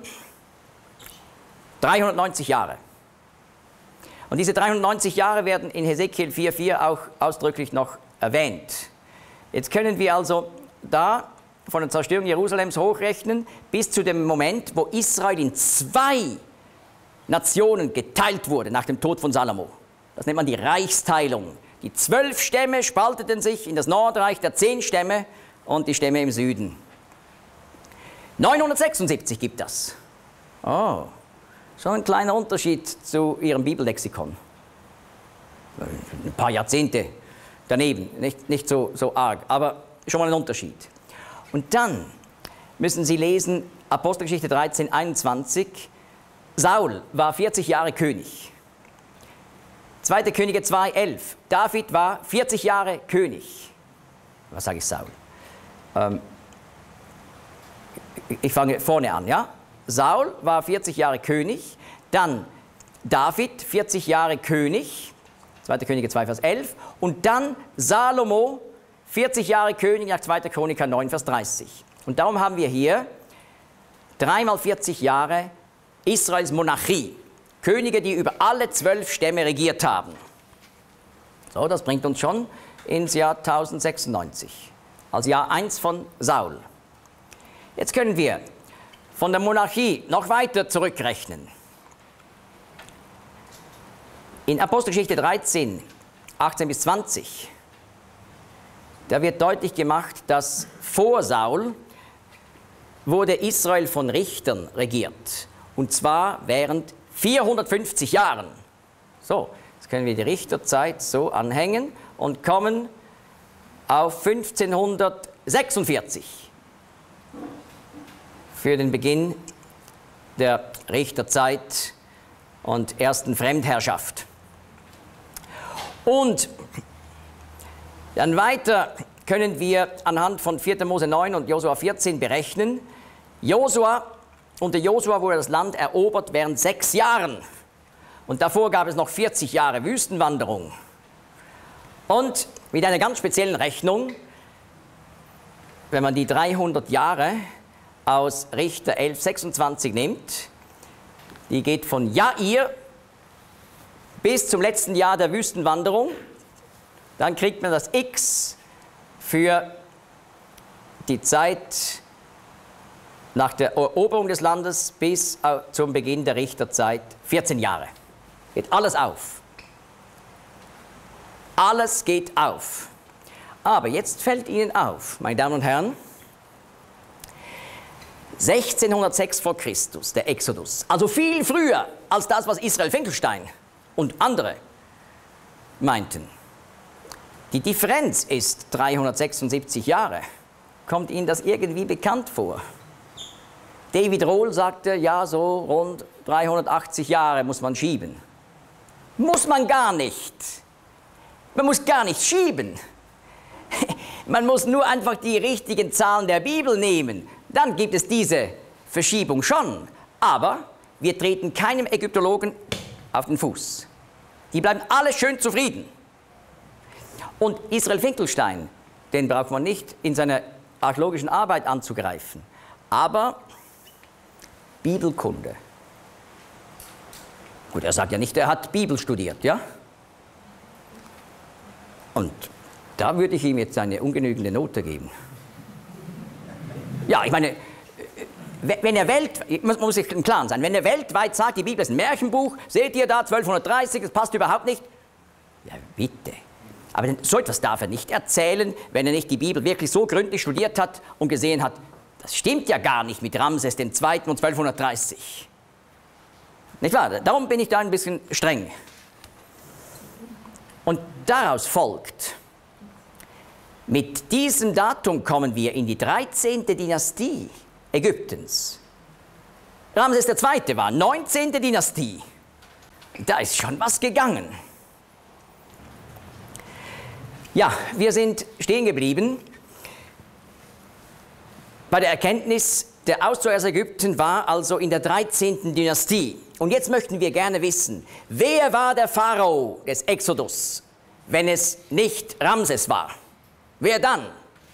390 Jahre. Und diese 390 Jahre werden in Hesekiel 4,4 auch ausdrücklich noch erwähnt. Jetzt können wir also da von der Zerstörung Jerusalems hochrechnen bis zu dem Moment, wo Israel in 2 Nationen geteilt wurde nach dem Tod von Salomo. Das nennt man die Reichsteilung. Die 12 Stämme spalteten sich in das Nordreich der 10 Stämme und die Stämme im Süden. 976 gibt das. Oh, schon ein kleiner Unterschied zu Ihrem Bibellexikon. Ein paar Jahrzehnte daneben, nicht so arg, aber schon mal ein Unterschied. Und dann müssen Sie lesen, Apostelgeschichte 13, 21, Saul war 40 Jahre König. 2. Könige 2, 11. David war 40 Jahre König. Was sage ich Saul? Ich fange vorne an, ja? Saul war 40 Jahre König, dann David 40 Jahre König, 2. Könige 2, Vers 11, und dann Salomo 40 Jahre König nach 2. Chroniker 9, Vers 30. Und darum haben wir hier 3 mal 40 Jahre Israels Monarchie. Könige, die über alle 12 Stämme regiert haben. So, das bringt uns schon ins Jahr 1096, als Jahr 1 von Saul. Jetzt können wir von der Monarchie noch weiter zurückrechnen. In Apostelgeschichte 13, 18 bis 20, da wird deutlich gemacht, dass vor Saul wurde Israel von Richtern regiert. Und zwar während 450 Jahren. So, jetzt können wir die Richterzeit so anhängen und kommen auf 1546 für den Beginn der Richterzeit und ersten Fremdherrschaft. Und dann weiter können wir anhand von 4. Mose 9 und Josua 14 berechnen, unter Josua wurde das Land erobert während 6 Jahren. Und davor gab es noch 40 Jahre Wüstenwanderung. Und mit einer ganz speziellen Rechnung, wenn man die 300 Jahre aus Richter 11,26 nimmt, die geht von Jair bis zum letzten Jahr der Wüstenwanderung, dann kriegt man das X für die Zeit nach der Eroberung des Landes bis zum Beginn der Richterzeit, 14 Jahre. Geht alles auf. Alles geht auf. Aber jetzt fällt Ihnen auf, meine Damen und Herren, 1606 vor Christus, der Exodus, also viel früher als das, was Israel Finkelstein und andere meinten. Die Differenz ist 376 Jahre. Kommt Ihnen das irgendwie bekannt vor? David Rohl sagte, ja, so rund 380 Jahre muss man schieben. Muss man gar nicht. Man muss gar nicht schieben. Man muss nur einfach die richtigen Zahlen der Bibel nehmen. Dann gibt es diese Verschiebung schon. Aber wir treten keinem Ägyptologen auf den Fuß. Die bleiben alle schön zufrieden. Und Israel Finkelstein, den braucht man nicht in seiner archäologischen Arbeit anzugreifen. Aber Bibelkunde. Gut, er sagt ja nicht, er hat Bibel studiert, ja? Und da würde ich ihm jetzt eine ungenügende Note geben. Ja, ich meine, wenn er man muss sich im Klaren sein, wenn er weltweit sagt, die Bibel ist ein Märchenbuch, seht ihr da, 1230, das passt überhaupt nicht. Ja, bitte. Aber so etwas darf er nicht erzählen, wenn er nicht die Bibel wirklich so gründlich studiert hat und gesehen hat, das stimmt ja gar nicht mit Ramses II. Und 1230. Nicht wahr? Darum bin ich da ein bisschen streng. Und daraus folgt, mit diesem Datum kommen wir in die 13. Dynastie Ägyptens. Ramses II. War 19. Dynastie. Da ist schon was gegangen. Ja, wir sind stehen geblieben bei der Erkenntnis, der Auszug aus Ägypten war also in der 13. Dynastie. Und jetzt möchten wir gerne wissen, wer war der Pharao des Exodus, wenn es nicht Ramses war? Wer dann?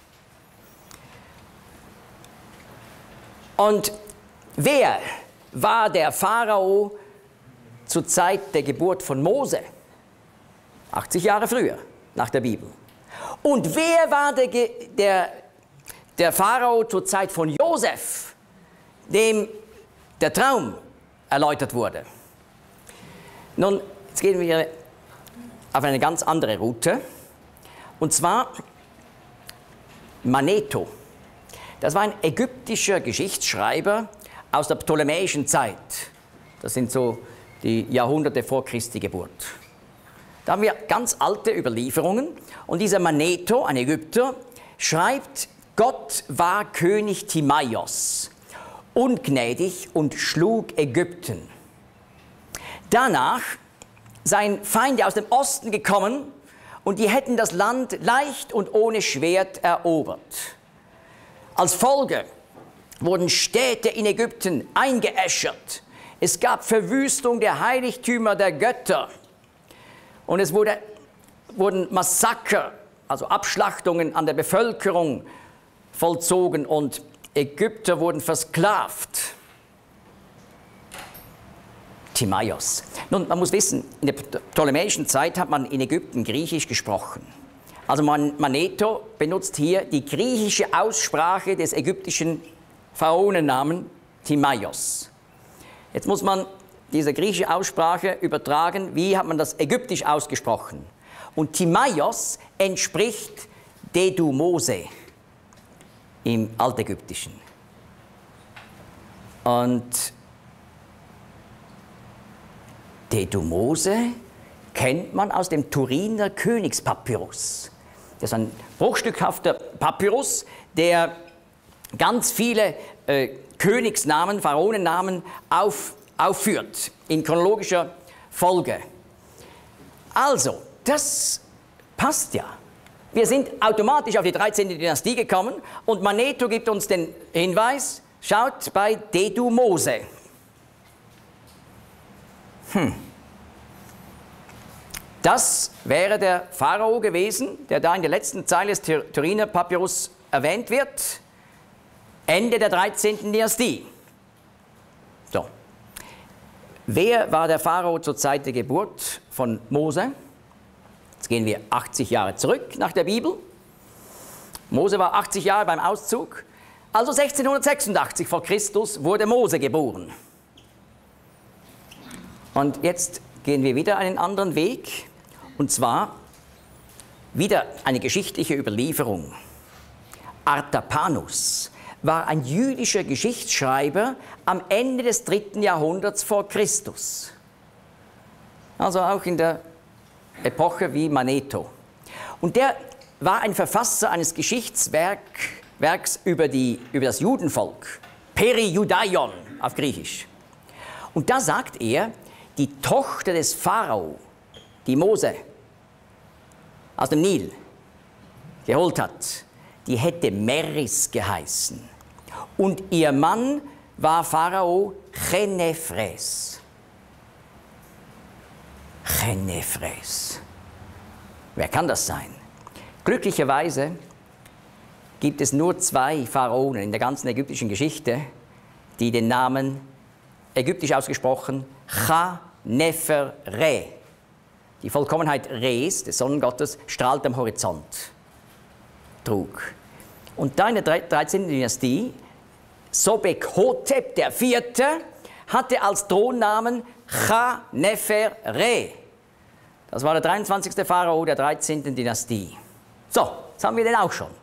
Und wer war der Pharao zur Zeit der Geburt von Mose? 80 Jahre früher, nach der Bibel. Und wer war der Pharao zur Zeit von Josef, dem der Traum erläutert wurde? Nun, jetzt gehen wir auf eine ganz andere Route, und zwar Manetho. Das war ein ägyptischer Geschichtsschreiber aus der ptolemäischen Zeit. Das sind so die Jahrhunderte vor Christi Geburt. Da haben wir ganz alte Überlieferungen, und dieser Manetho, ein Ägypter, schreibt, Gott war König Timaios, ungnädig und schlug Ägypten. Danach seien Feinde aus dem Osten gekommen und die hätten das Land leicht und ohne Schwert erobert. Als Folge wurden Städte in Ägypten eingeäschert. Es gab Verwüstung der Heiligtümer der Götter und es wurden Massaker also Abschlachtungen an der Bevölkerung vollzogen und Ägypter wurden versklavt. Timaios. Nun, man muss wissen, in der ptolemäischen Zeit hat man in Ägypten Griechisch gesprochen. Also Manetho benutzt hier die griechische Aussprache des ägyptischen Pharaonennamen Timaios. Jetzt muss man diese griechische Aussprache übertragen, wie hat man das ägyptisch ausgesprochen. Und Timaios entspricht Dedumose im Altägyptischen. Und Dedumose kennt man aus dem Turiner Königspapyrus. Das ist ein bruchstückhafter Papyrus, der ganz viele Königsnamen, Pharaonennamen aufführt, in chronologischer Folge. Also, das passt ja. Wir sind automatisch auf die 13. Dynastie gekommen und Manetho gibt uns den Hinweis, schaut bei Dedumose. Das wäre der Pharao gewesen, der da in der letzten Zeile des Turiner Papyrus erwähnt wird. Ende der 13. Dynastie. So. Wer war der Pharao zur Zeit der Geburt von Mose? Jetzt gehen wir 80 Jahre zurück nach der Bibel. Mose war 80 Jahre beim Auszug. Also 1686 vor Christus wurde Mose geboren. Und jetzt gehen wir wieder einen anderen Weg. Und zwar wieder eine geschichtliche Überlieferung. Artapanus war ein jüdischer Geschichtsschreiber am Ende des 3. Jahrhunderts vor Christus. Also auch in der Epoche wie Manetho. Und der war ein Verfasser eines Geschichtswerks über das Judenvolk, Peri-Judaion auf Griechisch. Und da sagt er, die Tochter des Pharao, die Mose aus dem Nil geholt hat, die hätte Meris geheißen. Und ihr Mann war Pharao Chenefres. Chenefres. Wer kann das sein? Glücklicherweise gibt es nur 2 Pharaonen in der ganzen ägyptischen Geschichte, die den Namen, ägyptisch ausgesprochen, Cha-Nefer-Re. Die Vollkommenheit Res, des Sonnengottes, strahlt am Horizont. Trug. Und da in der 13. Dynastie, Sobek-Hotep IV. Hatte als Thronnamen Cha-Nefer-Re. Das war der 23. Pharao der 13. Dynastie. So, jetzt haben wir den auch schon.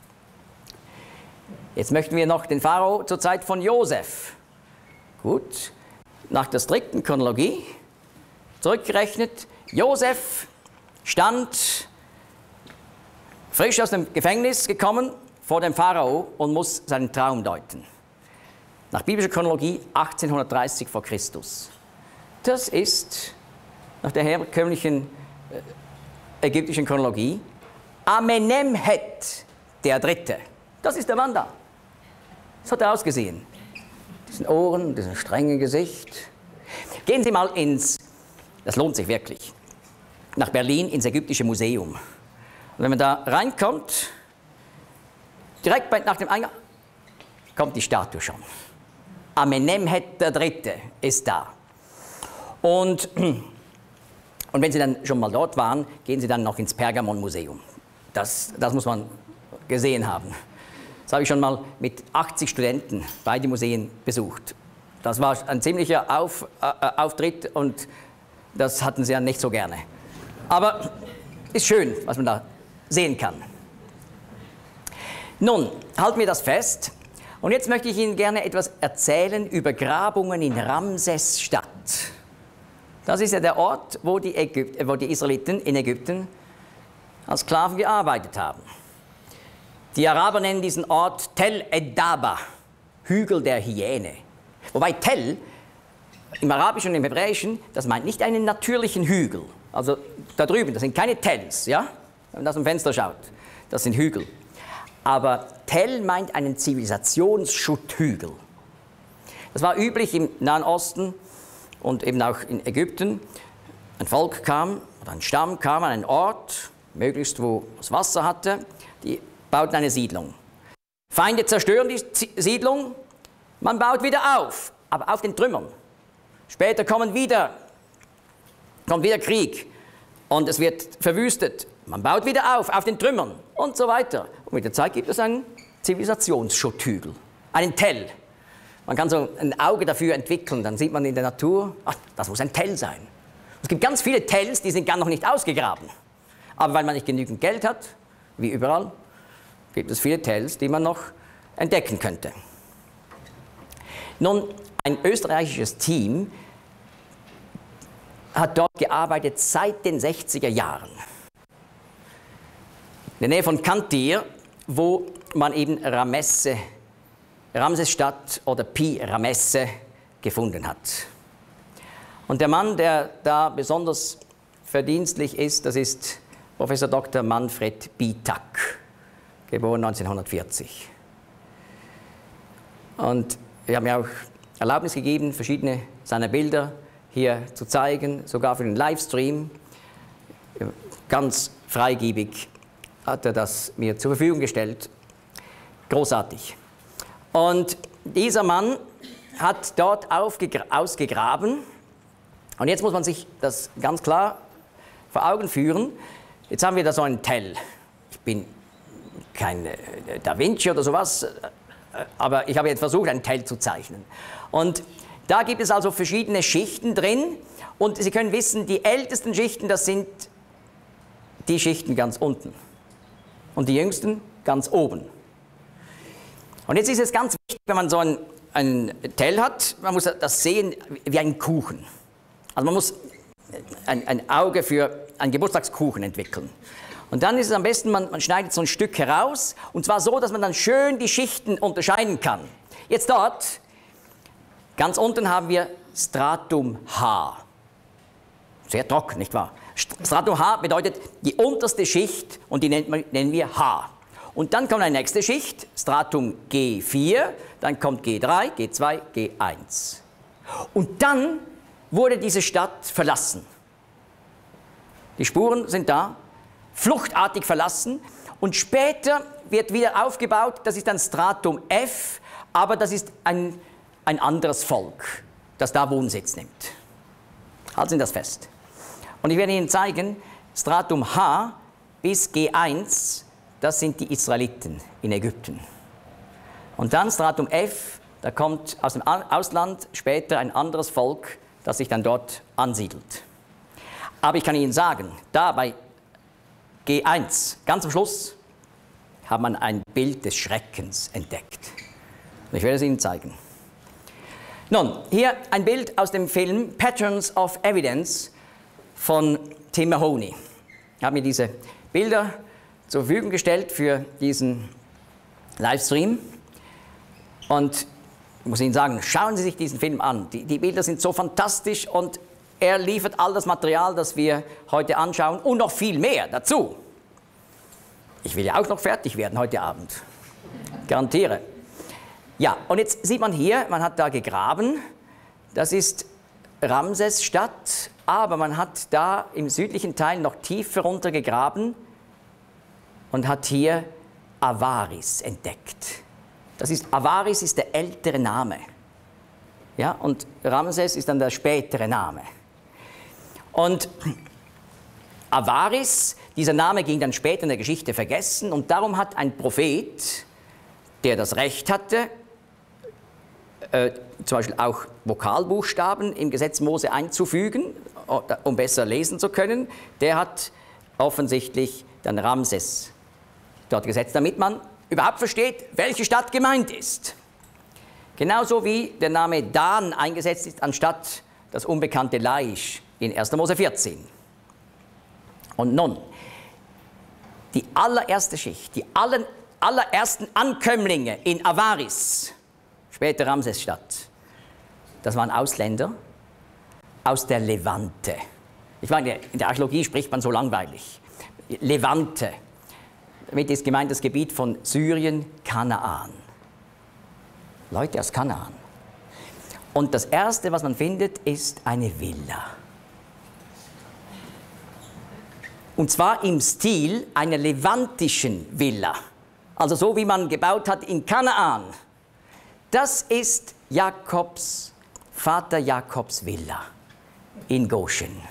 Jetzt möchten wir noch den Pharao zur Zeit von Josef. Gut, nach der strikten Chronologie zurückgerechnet, Josef stand frisch aus dem Gefängnis gekommen vor dem Pharao und muss seinen Traum deuten. Nach biblischer Chronologie 1830 vor Christus. Das ist nach der herkömmlichen ägyptischen Chronologie Amenemhet der Dritte. Das ist der Mann da. So hat er ausgesehen. Diesen Ohren, diesen strengen Gesicht. Gehen Sie mal das lohnt sich wirklich, nach Berlin ins Ägyptische Museum. Und wenn man da reinkommt, direkt nach dem Eingang, kommt die Statue schon. Amenemhet der Dritte ist da. Und wenn Sie dann schon mal dort waren, gehen Sie dann noch ins Pergamon-Museum. Das muss man gesehen haben. Das habe ich schon mal mit 80 Studenten beide Museen besucht. Das war ein ziemlicher Auftritt und das hatten sie ja nicht so gerne. Aber ist schön, was man da sehen kann. Nun, halten wir das fest. Und jetzt möchte ich Ihnen gerne etwas erzählen über Grabungen in Ramsesstadt. Das ist ja der Ort, wo die Israeliten in Ägypten als Sklaven gearbeitet haben. Die Araber nennen diesen Ort Tel Edaba, Hügel der Hyäne. Wobei Tel im Arabischen und im Hebräischen, das meint nicht einen natürlichen Hügel. Also da drüben, das sind keine Tells, ja? Wenn man aus dem Fenster schaut, das sind Hügel. Aber Tel meint einen Zivilisationsschutthügel. Das war üblich im Nahen Osten und eben auch in Ägypten. Ein Volk kam, oder ein Stamm kam an einen Ort möglichst wo es Wasser hatte, die bauten eine Siedlung. Feinde zerstören die Siedlung, man baut wieder auf, aber auf den Trümmern. Später kommt wieder Krieg und es wird verwüstet. Man baut wieder auf den Trümmern und so weiter. Und mit der Zeit gibt es einen Zivilisationsschutthügel, einen Tell. Man kann so ein Auge dafür entwickeln, dann sieht man in der Natur, ach, das muss ein Tell sein. Es gibt ganz viele Tells, die sind gar noch nicht ausgegraben. Aber weil man nicht genügend Geld hat, wie überall, gibt es viele Tells, die man noch entdecken könnte. Nun, ein österreichisches Team hat dort gearbeitet seit den 60er Jahren. In der Nähe von Kantir, wo man eben Ramsesstadt oder Pi Ramesse gefunden hat. Und der Mann, der da besonders verdienstlich ist, das ist Professor Dr. Manfred Bitak, geboren 1940. Und wir haben ja auch Erlaubnis gegeben, verschiedene seiner Bilder hier zu zeigen, sogar für den Livestream. Ganz freigebig hat er das mir zur Verfügung gestellt. Großartig. Und dieser Mann hat dort ausgegraben. Und jetzt muss man sich das ganz klar vor Augen führen. Jetzt haben wir da so einen Tell. Ich bin kein Da Vinci oder sowas, aber ich habe jetzt versucht, einen Tell zu zeichnen. Und da gibt es also verschiedene Schichten drin. Und Sie können wissen, die ältesten Schichten, das sind die Schichten ganz unten. Und die jüngsten ganz oben. Und jetzt ist es ganz wichtig, wenn man so einen Tell hat, man muss das sehen wie einen Kuchen. Also man muss ein Auge für einen Geburtstagskuchen entwickeln. Und dann ist es am besten, man schneidet so ein Stück heraus, und zwar so, dass man dann schön die Schichten unterscheiden kann. Jetzt dort, ganz unten haben wir Stratum H. Sehr trocken, nicht wahr? Stratum H bedeutet die unterste Schicht und die nennen wir H. Und dann kommt eine nächste Schicht, Stratum G4, dann kommt G3, G2, G1. Und dann wurde diese Stadt verlassen. Die Spuren sind da, fluchtartig verlassen, und später wird wieder aufgebaut, das ist dann Stratum F, aber das ist ein anderes Volk, das da Wohnsitz nimmt. Halten Sie das fest. Und ich werde Ihnen zeigen, Stratum H bis G1, das sind die Israeliten in Ägypten. Und dann Stratum F, da kommt aus dem Ausland später ein anderes Volk, das sich dann dort ansiedelt. Aber ich kann Ihnen sagen, da bei G1, ganz am Schluss, hat man ein Bild des Schreckens entdeckt. Und ich werde es Ihnen zeigen. Nun, hier ein Bild aus dem Film Patterns of Evidence von Tim Mahoney. Ich habe mir diese Bilder zur Verfügung gestellt für diesen Livestream. Und ich muss Ihnen sagen, schauen Sie sich diesen Film an. Die Bilder sind so fantastisch, und er liefert all das Material, das wir heute anschauen, und noch viel mehr dazu. Ich will ja auch noch fertig werden heute Abend. Garantiere. Ja, und jetzt sieht man hier, man hat da gegraben. Das ist Ramsesstadt, aber man hat da im südlichen Teil noch tiefer runter gegraben und hat hier Avaris entdeckt. Avaris ist der ältere Name. Ja, und Ramses ist dann der spätere Name. Und Avaris, dieser Name ging dann später in der Geschichte vergessen, und darum hat ein Prophet, der das Recht hatte, zum Beispiel auch Vokalbuchstaben im Gesetz Mose einzufügen, um besser lesen zu können, der hat offensichtlich dann Ramses dort gesetzt, damit man überhaupt versteht, welche Stadt gemeint ist. Genauso wie der Name Dan eingesetzt ist, anstatt das unbekannte Laisch in 1. Mose 14. Und nun, die allererste Schicht, die allerersten Ankömmlinge in Avaris, später Ramsesstadt, das waren Ausländer aus der Levante. Ich meine, in der Archäologie spricht man so langweilig. Levante. Damit ist gemeint das Gebiet von Syrien, Kanaan. Leute aus Kanaan. Und das Erste, was man findet, ist eine Villa. Und zwar im Stil einer levantischen Villa. Also so wie man gebaut hat in Kanaan. Das ist Vater Jakobs Villa in Goshen.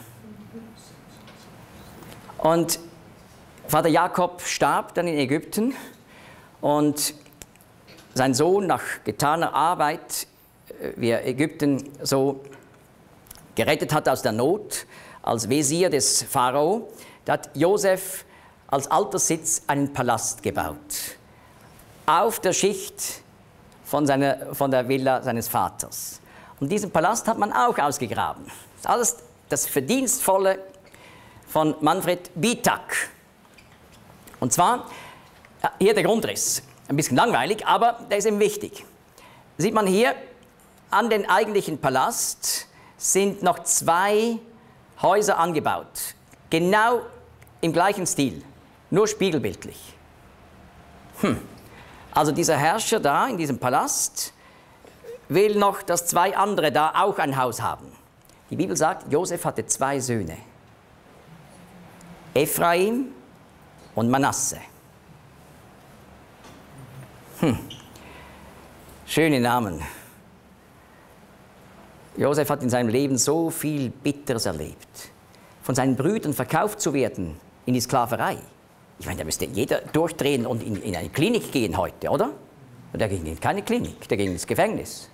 Und Vater Jakob starb dann in Ägypten und sein Sohn nach getaner Arbeit, wie er Ägypten so gerettet hat aus der Not, als Wesir des Pharao, da hat Josef als Alterssitz einen Palast gebaut. Auf der Schicht von der Villa seines Vaters. Und diesen Palast hat man auch ausgegraben. Das ist alles das Verdienstvolle von Manfred Bitak. Und zwar, hier der Grundriss, ein bisschen langweilig, aber der ist eben wichtig. Sieht man hier, an den eigentlichen Palast sind noch 2 Häuser angebaut. Genau im gleichen Stil, nur spiegelbildlich. Also dieser Herrscher da in diesem Palast will noch, dass 2 andere da auch ein Haus haben. Die Bibel sagt, Josef hatte 2 Söhne. Ephraim und Manasse. Schöne Namen. Josef hat in seinem Leben so viel Bitteres erlebt. Von seinen Brüdern verkauft zu werden in die Sklaverei. Ich meine, da müsste jeder durchdrehen und in eine Klinik gehen heute, oder? Und der ging in keine Klinik, der ging ins Gefängnis.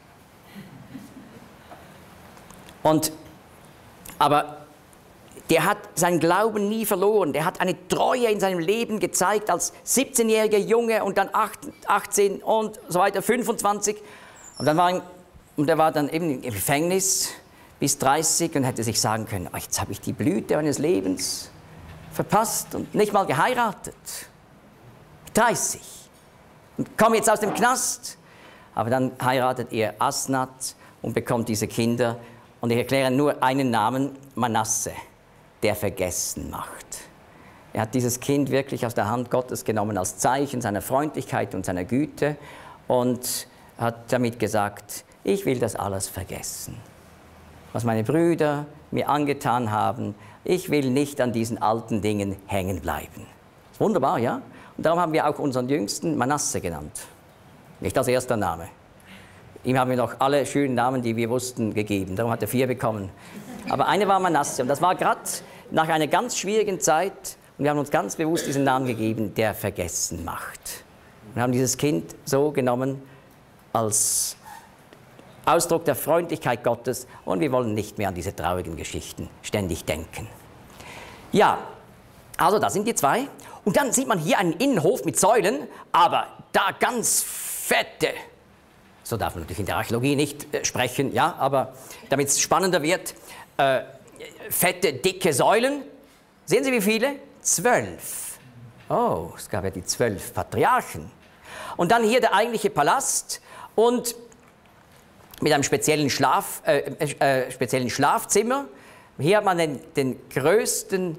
Aber der hat seinen Glauben nie verloren. Der hat eine Treue in seinem Leben gezeigt als 17-jähriger Junge und dann 18 und so weiter, 25. Und er war dann eben im Gefängnis bis 30 und hätte sich sagen können, oh, jetzt habe ich die Blüte meines Lebens verpasst und nicht mal geheiratet. 30. Und komme jetzt aus dem Knast. Aber dann heiratet er Asnat und bekommt diese Kinder. Und ich erkläre nur einen Namen, Manasse, der vergessen macht. Er hat dieses Kind wirklich aus der Hand Gottes genommen als Zeichen seiner Freundlichkeit und seiner Güte und hat damit gesagt, ich will das alles vergessen, was meine Brüder mir angetan haben. Ich will nicht an diesen alten Dingen hängen bleiben. Wunderbar, ja? Und darum haben wir auch unseren Jüngsten Manasse genannt. Nicht als erster Name. Ihm haben wir noch alle schönen Namen, die wir wussten, gegeben. Darum hat er 4 bekommen. Aber eine war Manasse. Und das war gerade nach einer ganz schwierigen Zeit. Und wir haben uns ganz bewusst diesen Namen gegeben, der vergessen macht. Wir haben dieses Kind so genommen als Ausdruck der Freundlichkeit Gottes. Und wir wollen nicht mehr an diese traurigen Geschichten ständig denken. Ja, also da sind die 2. Und dann sieht man hier einen Innenhof mit Säulen, aber da ganz fette, so darf man natürlich in der Archäologie nicht sprechen, ja, aber damit es spannender wird, fette, dicke Säulen. Sehen Sie, wie viele? 12. Oh, es gab ja die 12 Patriarchen. Und dann hier der eigentliche Palast und mit einem speziellen Schlafzimmer. Hier hat man den größten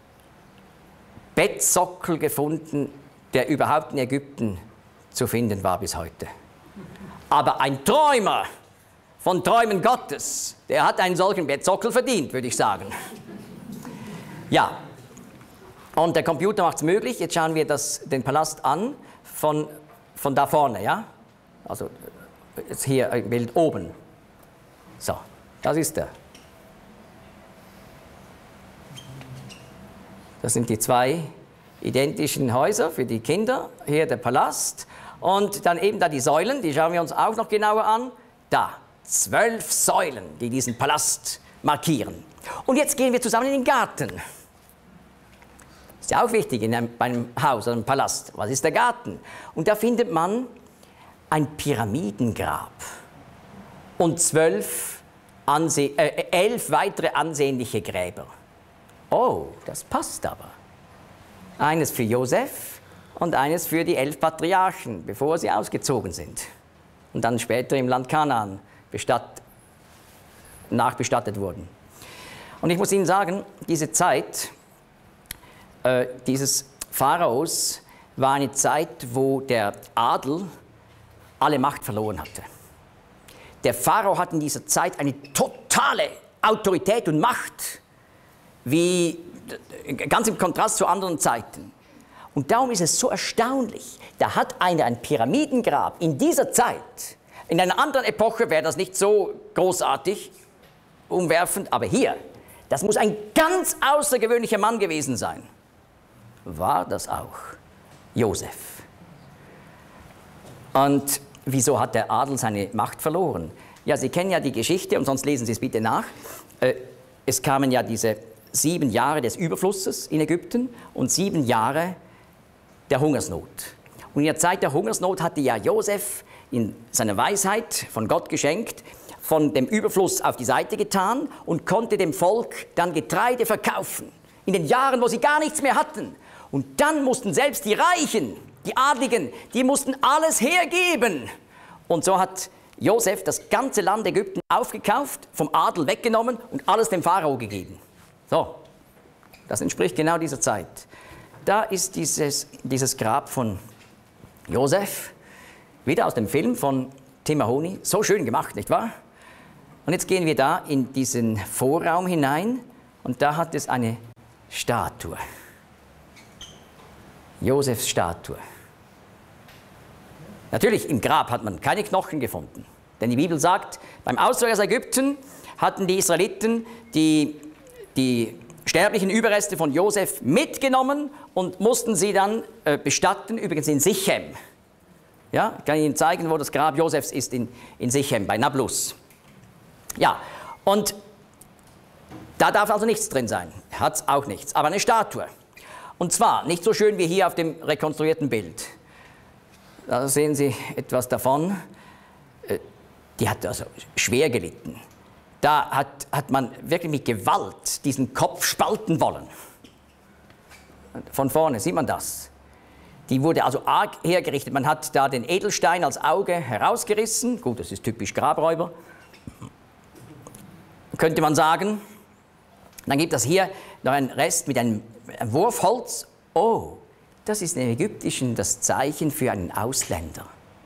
Bettsockel gefunden, der überhaupt in Ägypten zu finden war bis heute. Aber ein Träumer von Träumen Gottes, der hat einen solchen Bettsockel verdient, würde ich sagen. Ja, und der Computer macht es möglich. Jetzt schauen wir den Palast an von da vorne, ja? Also jetzt hier ein Bild oben. So, das ist er. Das sind die 2 identischen Häuser für die Kinder. Hier der Palast. Und dann eben da die Säulen, die schauen wir uns auch noch genauer an. Da, 12 Säulen, die diesen Palast markieren. Und jetzt gehen wir zusammen in den Garten. Ist ja auch wichtig bei einem Haus oder einem Palast. Was ist der Garten? Und da findet man ein Pyramidengrab und 11 weitere ansehnliche Gräber. Oh, das passt aber. Eines für Josef und eines für die 11 Patriarchen, bevor sie ausgezogen sind. Und dann später im Land Kanaan nachbestattet wurden. Und ich muss Ihnen sagen, diese Zeit dieses Pharaos war eine Zeit, wo der Adel alle Macht verloren hatte. Der Pharao hat in dieser Zeit eine totale Autorität und Macht. ganz im Kontrast zu anderen Zeiten. Und darum ist es so erstaunlich, da hat einer ein Pyramidengrab in dieser Zeit. In einer anderen Epoche wäre das nicht so großartig, umwerfend, aber hier, das muss ein ganz außergewöhnlicher Mann gewesen sein. War das auch Josef. Und wieso hat der Adel seine Macht verloren? Ja, Sie kennen ja die Geschichte und sonst lesen Sie es bitte nach. Es kamen ja diese 7 Jahre des Überflusses in Ägypten und 7 Jahre der Hungersnot. Und in der Zeit der Hungersnot hatte ja Josef in seiner Weisheit von Gott geschenkt, von dem Überfluss auf die Seite getan und konnte dem Volk dann Getreide verkaufen. In den Jahren, wo sie gar nichts mehr hatten. Und dann mussten selbst die Reichen, die Adligen, die mussten alles hergeben. Und so hat Josef das ganze Land Ägypten aufgekauft, vom Adel weggenommen und alles dem Pharao gegeben. So, das entspricht genau dieser Zeit. Da ist dieses Grab von Josef, wieder aus dem Film von Tim Mahoney, so schön gemacht, nicht wahr? Und jetzt gehen wir da in diesen Vorraum hinein und da hat es eine Statue. Josefs Statue. Natürlich, im Grab hat man keine Knochen gefunden. Denn die Bibel sagt, beim Auszug aus Ägypten hatten die Israeliten die sterblichen Überreste von Josef mitgenommen und mussten sie dann bestatten, übrigens in Sichem. Ja, ich kann Ihnen zeigen, wo das Grab Josefs ist, in Sichem, bei Nablus. Ja, und da darf also nichts drin sein, hat es auch nichts, aber eine Statue. Und zwar nicht so schön wie hier auf dem rekonstruierten Bild. Da sehen Sie etwas davon. Die hat also schwer gelitten. Da hat man wirklich mit Gewalt diesen Kopf spalten wollen. Von vorne sieht man das. Die wurde also arg hergerichtet. Man hat da den Edelstein als Auge herausgerissen. Gut, das ist typisch Grabräuber, könnte man sagen. Dann gibt es hier noch einen Rest mit einem Wurfholz. Oh, das ist im Ägyptischen das Zeichen für einen Ausländer.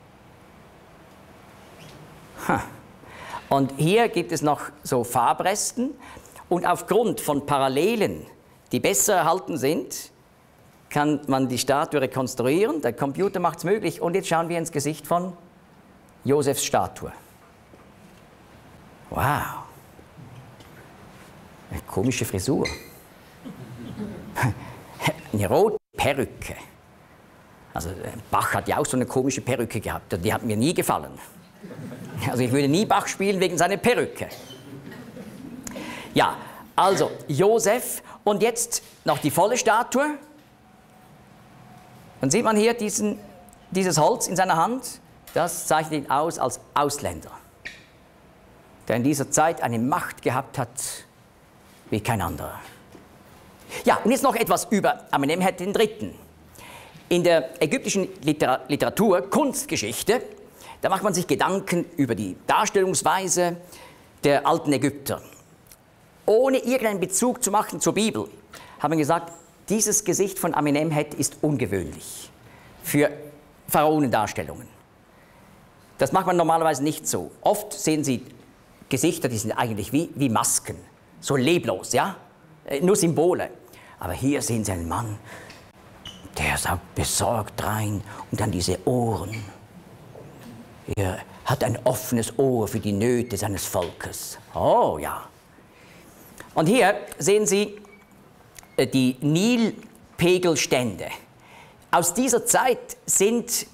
Und hier gibt es noch so Farbresten und aufgrund von Parallelen, die besser erhalten sind, kann man die Statue rekonstruieren. Der Computer macht es möglich. Und jetzt schauen wir ins Gesicht von Josefs Statue. Wow. Eine komische Frisur. Eine rote Perücke. Also Bach hat ja auch so eine komische Perücke gehabt. Die hat mir nie gefallen. Also ich würde nie Bach spielen wegen seiner Perücke. Ja, also Josef und jetzt noch die volle Statue. Dann sieht man hier dieses Holz in seiner Hand. Das zeichnet ihn aus als Ausländer, der in dieser Zeit eine Macht gehabt hat wie kein anderer. Ja, und jetzt noch etwas über Amenemhet III. In der ägyptischen Literatur, Kunstgeschichte, da macht man sich Gedanken über die Darstellungsweise der alten Ägypter. Ohne irgendeinen Bezug zu machen zur Bibel, haben wir gesagt, dieses Gesicht von Amenemhet ist ungewöhnlich für Pharaonendarstellungen. Das macht man normalerweise nicht so. Oft sehen Sie Gesichter, die sind eigentlich wie Masken, so leblos, ja? Nur Symbole. Aber hier sehen Sie einen Mann, der schaut besorgt rein und dann diese Ohren. Er hat ein offenes Ohr für die Nöte seines Volkes. Oh ja. Und hier sehen Sie die Nilpegelstände. Aus dieser Zeit sind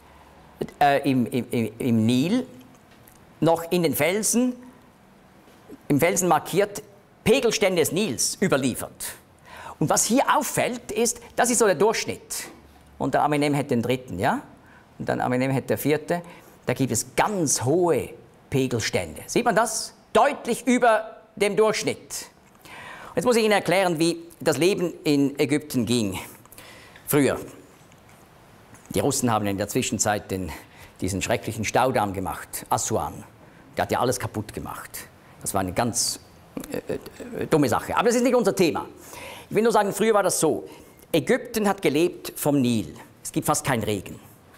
im Nil noch in den Felsen, im Felsen markiert, Pegelstände des Nils überliefert. Und was hier auffällt, ist, das ist so der Durchschnitt. Und der Amenemhet III., ja? Und dann Amenemhet IV., da gibt es ganz hohe Pegelstände. Sieht man das? Deutlich über dem Durchschnitt. Jetzt muss ich Ihnen erklären, wie das Leben in Ägypten ging früher. Die Russen haben in der Zwischenzeit diesen schrecklichen Staudamm gemacht, Assuan. Der hat ja alles kaputt gemacht. Das war eine ganz dumme Sache. Aber das ist nicht unser Thema. Ich will nur sagen, früher war das so. Ägypten hat gelebt vom Nil. Es gibt fast keinen Regen.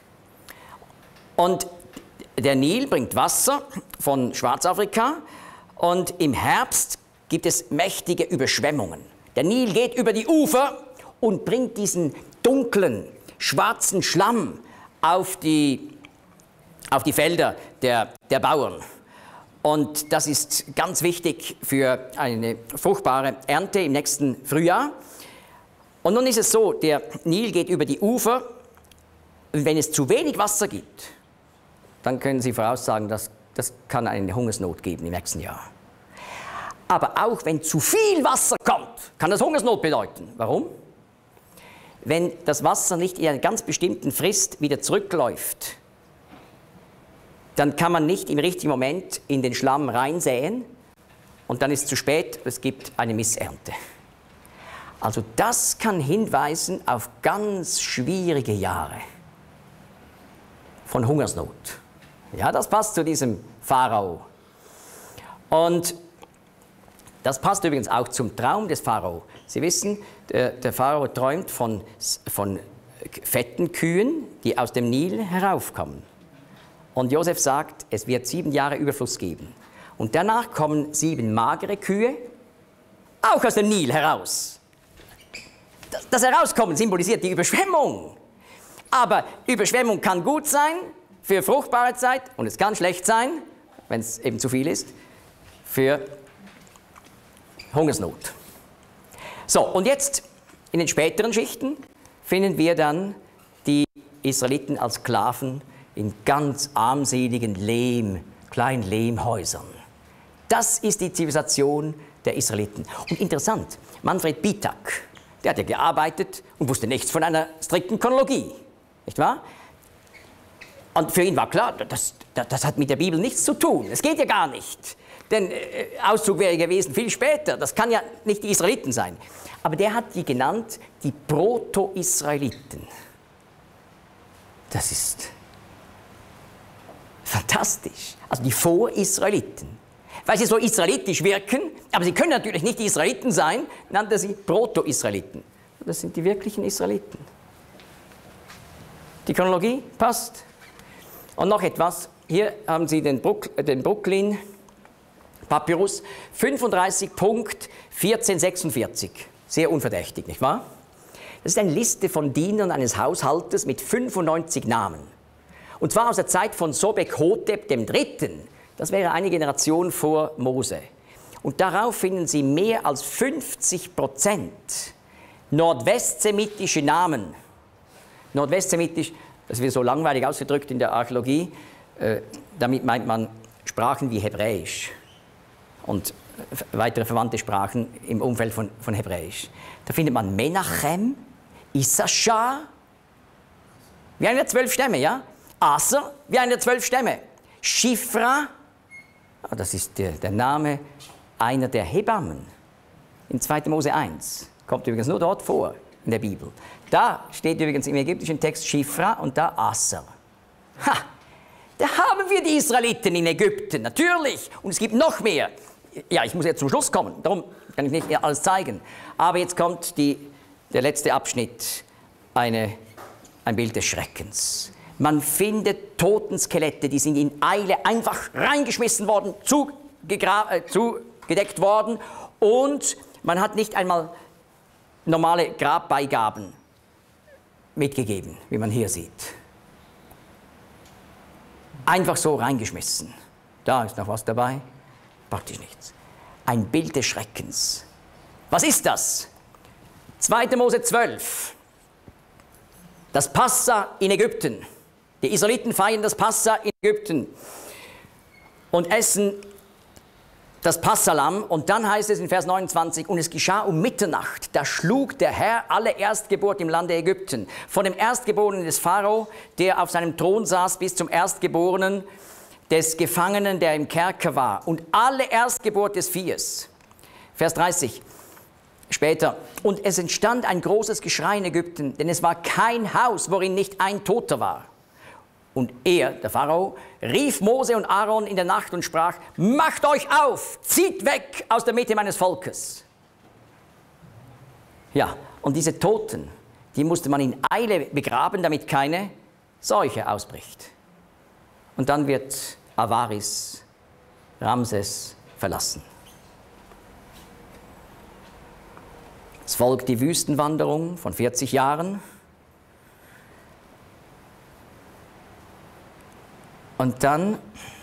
Und der Nil bringt Wasser von Schwarzafrika und im Herbst gibt es mächtige Überschwemmungen. Der Nil geht über die Ufer und bringt diesen dunklen, schwarzen Schlamm auf die Felder der Bauern. Und das ist ganz wichtig für eine fruchtbare Ernte im nächsten Frühjahr. Und nun ist es so, der Nil geht über die Ufer. Und wenn es zu wenig Wasser gibt, dann können Sie voraussagen, das kann eine Hungersnot geben im nächsten Jahr. Aber auch wenn zu viel Wasser kommt, kann das Hungersnot bedeuten. Warum? Wenn das Wasser nicht in einer ganz bestimmten Frist wieder zurückläuft, dann kann man nicht im richtigen Moment in den Schlamm reinsäen und dann ist es zu spät, es gibt eine Missernte. Also das kann hinweisen auf ganz schwierige Jahre von Hungersnot. Ja, das passt zu diesem Pharao. Und das passt übrigens auch zum Traum des Pharao. Sie wissen, der Pharao träumt von fetten Kühen, die aus dem Nil heraufkommen. Und Josef sagt, es wird 7 Jahre Überfluss geben. Und danach kommen 7 magere Kühe, auch aus dem Nil heraus. Das Herauskommen symbolisiert die Überschwemmung. Aber Überschwemmung kann gut sein für fruchtbare Zeit und es kann schlecht sein, wenn es eben zu viel ist, für Hungersnot. So, und jetzt in den späteren Schichten finden wir dann die Israeliten als Sklaven in ganz armseligen kleinen Lehmhäusern. Das ist die Zivilisation der Israeliten. Und interessant, Manfred Bitak, der hat ja gearbeitet und wusste nichts von einer strikten Chronologie, nicht wahr? Und für ihn war klar, das hat mit der Bibel nichts zu tun, es geht ja gar nicht. Denn Auszug wäre gewesen viel später, das kann ja nicht die Israeliten sein. Aber der hat die genannt, die Proto-Israeliten. Das ist fantastisch. Also die Vor-Israeliten. Weil sie so israelitisch wirken, aber sie können natürlich nicht die Israeliten sein, nannte er sie Proto-Israeliten. Das sind die wirklichen Israeliten. Die Chronologie passt. Und noch etwas. Hier haben Sie den Brooklyn Papyrus 35.1446. Sehr unverdächtig, nicht wahr? Das ist eine Liste von Dienern eines Haushaltes mit 95 Namen. Und zwar aus der Zeit von Sobek-Hotep III. Das wäre eine Generation vor Mose. Und darauf finden Sie mehr als 50% nordwestsemitische Namen. Nordwestsemitisch, das wird so langweilig ausgedrückt in der Archäologie, damit meint man Sprachen wie Hebräisch und weitere verwandte Sprachen im Umfeld von Hebräisch. Da findet man Menachem, Issachar, wie eine der 12 Stämme, ja? Aser, wie eine der 12 Stämme. Shifra, das ist der Name einer der Hebammen in 2. Mose 1. Kommt übrigens nur dort vor in der Bibel. Da steht übrigens im ägyptischen Text Shifra und da Aser. Ha! Da haben wir die Israeliten in Ägypten, natürlich. Und es gibt noch mehr. Ja, ich muss jetzt zum Schluss kommen, darum kann ich nicht alles zeigen. Aber jetzt kommt der letzte Abschnitt, ein Bild des Schreckens. Man findet Totenskelette, die sind in Eile einfach reingeschmissen worden, zugedeckt worden und man hat nicht einmal normale Grabbeigaben mitgegeben, wie man hier sieht. Einfach so reingeschmissen. Da ist noch was dabei, praktisch nichts. Ein Bild des Schreckens. Was ist das? 2. Mose 12. Das Passa in Ägypten. Die Israeliten feiern das Passa in Ägypten und essen das Passalam. Und dann heißt es in Vers 29, und es geschah um Mitternacht, da schlug der Herr alle Erstgeburt im Lande Ägypten, von dem Erstgeborenen des Pharao, der auf seinem Thron saß, bis zum Erstgeborenen des Gefangenen, der im Kerker war, und alle Erstgeburt des Viehes. Vers 30. Später, und es entstand ein großes Geschrei in Ägypten, denn es war kein Haus, worin nicht ein Toter war. Und er, der Pharao, rief Mose und Aaron in der Nacht und sprach, macht euch auf, zieht weg aus der Mitte meines Volkes. Ja, und diese Toten, die musste man in Eile begraben, damit keine Seuche ausbricht. Und dann wird Avaris Ramses verlassen. Es folgt die Wüstenwanderung von 40 Jahren. Und dann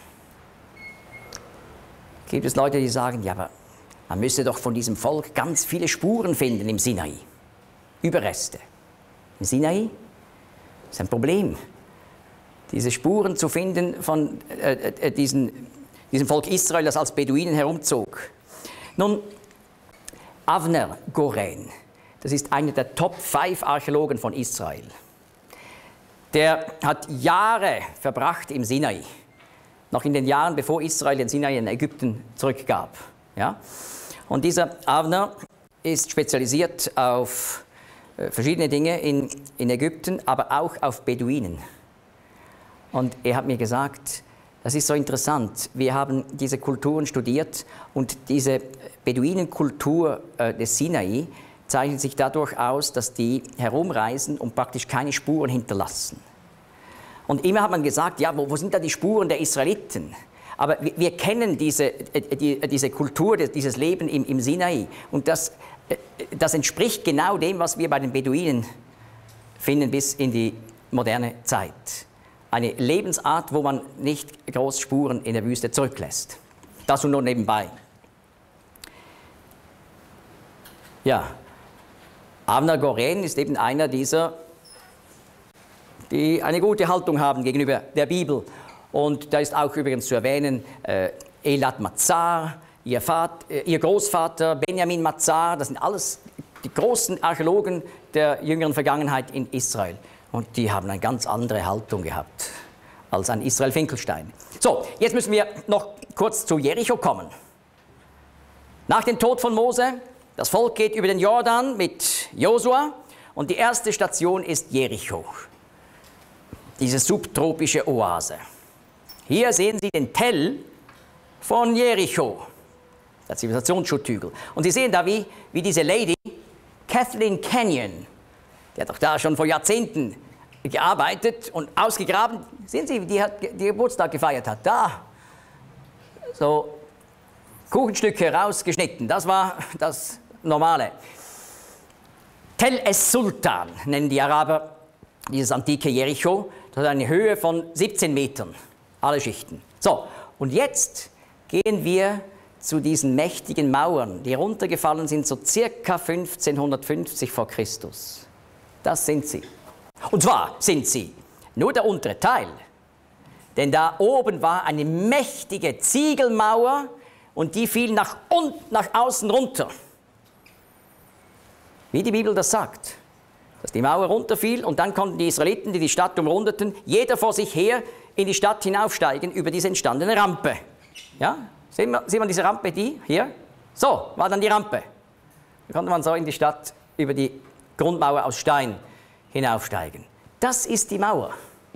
gibt es Leute, die sagen, ja, aber man müsse doch von diesem Volk ganz viele Spuren finden im Sinai. Überreste. Im Sinai ist ein Problem, diese Spuren zu finden von diesem Volk Israel, das als Beduinen herumzog. Nun, Avner Goren, das ist einer der Top 5 Archäologen von Israel. Der hat Jahre verbracht im Sinai, noch in den Jahren, bevor Israel den Sinai in Ägypten zurückgab. Ja? Und dieser Avner ist spezialisiert auf verschiedene Dinge in Ägypten, aber auch auf Beduinen. Und er hat mir gesagt, das ist so interessant, wir haben diese Kulturen studiert und diese Beduinenkultur des Sinai zeichnet sich dadurch aus, dass die herumreisen und praktisch keine Spuren hinterlassen. Und immer hat man gesagt, ja, wo sind da die Spuren der Israeliten? Aber wir kennen diese Kultur, dieses Leben im Sinai. Und das entspricht genau dem, was wir bei den Beduinen finden bis in die moderne Zeit. Eine Lebensart, wo man nicht groß Spuren in der Wüste zurücklässt. Das nur nebenbei. Ja, Avner Goren ist eben einer dieser, die eine gute Haltung haben gegenüber der Bibel. Und da ist auch übrigens zu erwähnen, Elad Mazar, ihr Großvater Benjamin Mazar, das sind alles die großen Archäologen der jüngeren Vergangenheit in Israel. Und die haben eine ganz andere Haltung gehabt als ein Israel Finkelstein. So, jetzt müssen wir noch kurz zu Jericho kommen. Nach dem Tod von Mose, das Volk geht über den Jordan mit Josua und die erste Station ist Jericho, diese subtropische Oase. Hier sehen Sie den Tell von Jericho, der Zivilisationsschutzhügel. Und Sie sehen da, wie diese Lady, Kathleen Kenyon, die hat doch da schon vor Jahrzehnten gearbeitet und ausgegraben. Sehen Sie, wie die Geburtstag gefeiert hat. Da, so Kuchenstücke rausgeschnitten. Das war das Normale. Tel es-Sultan nennen die Araber dieses antike Jericho. Das hat eine Höhe von 17 Metern, alle Schichten. So, und jetzt gehen wir zu diesen mächtigen Mauern, die runtergefallen sind, so circa 1550 vor Christus. Das sind sie. Und zwar sind sie nur der untere Teil. Denn da oben war eine mächtige Ziegelmauer und die fiel nach außen runter. Wie die Bibel das sagt. Dass die Mauer runterfiel und dann konnten die Israeliten, die die Stadt umrundeten, jeder vor sich her in die Stadt hinaufsteigen über diese entstandene Rampe. Ja? Sieht man diese Rampe, die hier? So, war dann die Rampe. Da konnte man so in die Stadt über die Grundmauer aus Stein hinaufsteigen. Das ist die Mauer.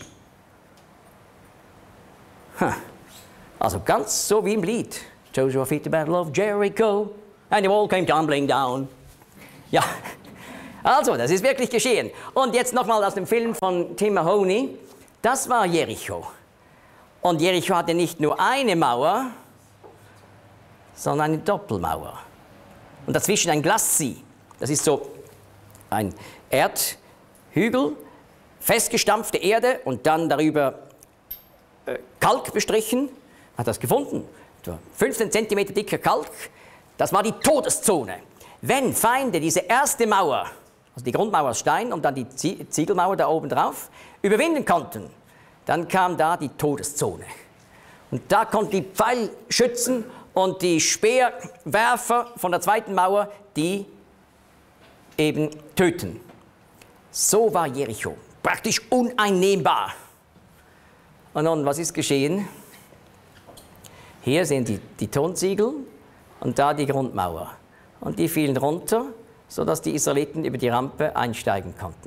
Also ganz so wie im Lied. Joshua fought the battle of Jericho and the wall came tumbling down. Ja, also das ist wirklich geschehen. Und jetzt nochmal aus dem Film von Tim Mahoney. Das war Jericho. Und Jericho hatte nicht nur eine Mauer, sondern eine Doppelmauer. Und dazwischen ein Glacis. Das ist so ein Erdhügel, festgestampfte Erde und dann darüber Kalk bestrichen. Man hat das gefunden. 15 cm dicker Kalk. Das war die Todeszone. Wenn Feinde diese erste Mauer, also die Grundmauer aus Stein und dann die Ziegelmauer da oben drauf, überwinden konnten, dann kam da die Todeszone. Und da konnten die Pfeilschützen und die Speerwerfer von der zweiten Mauer die eben töten. So war Jericho, praktisch uneinnehmbar. Und nun, was ist geschehen? Hier sehen Sie die Tonziegel und da die Grundmauer. Und die fielen runter, sodass die Israeliten über die Rampe einsteigen konnten.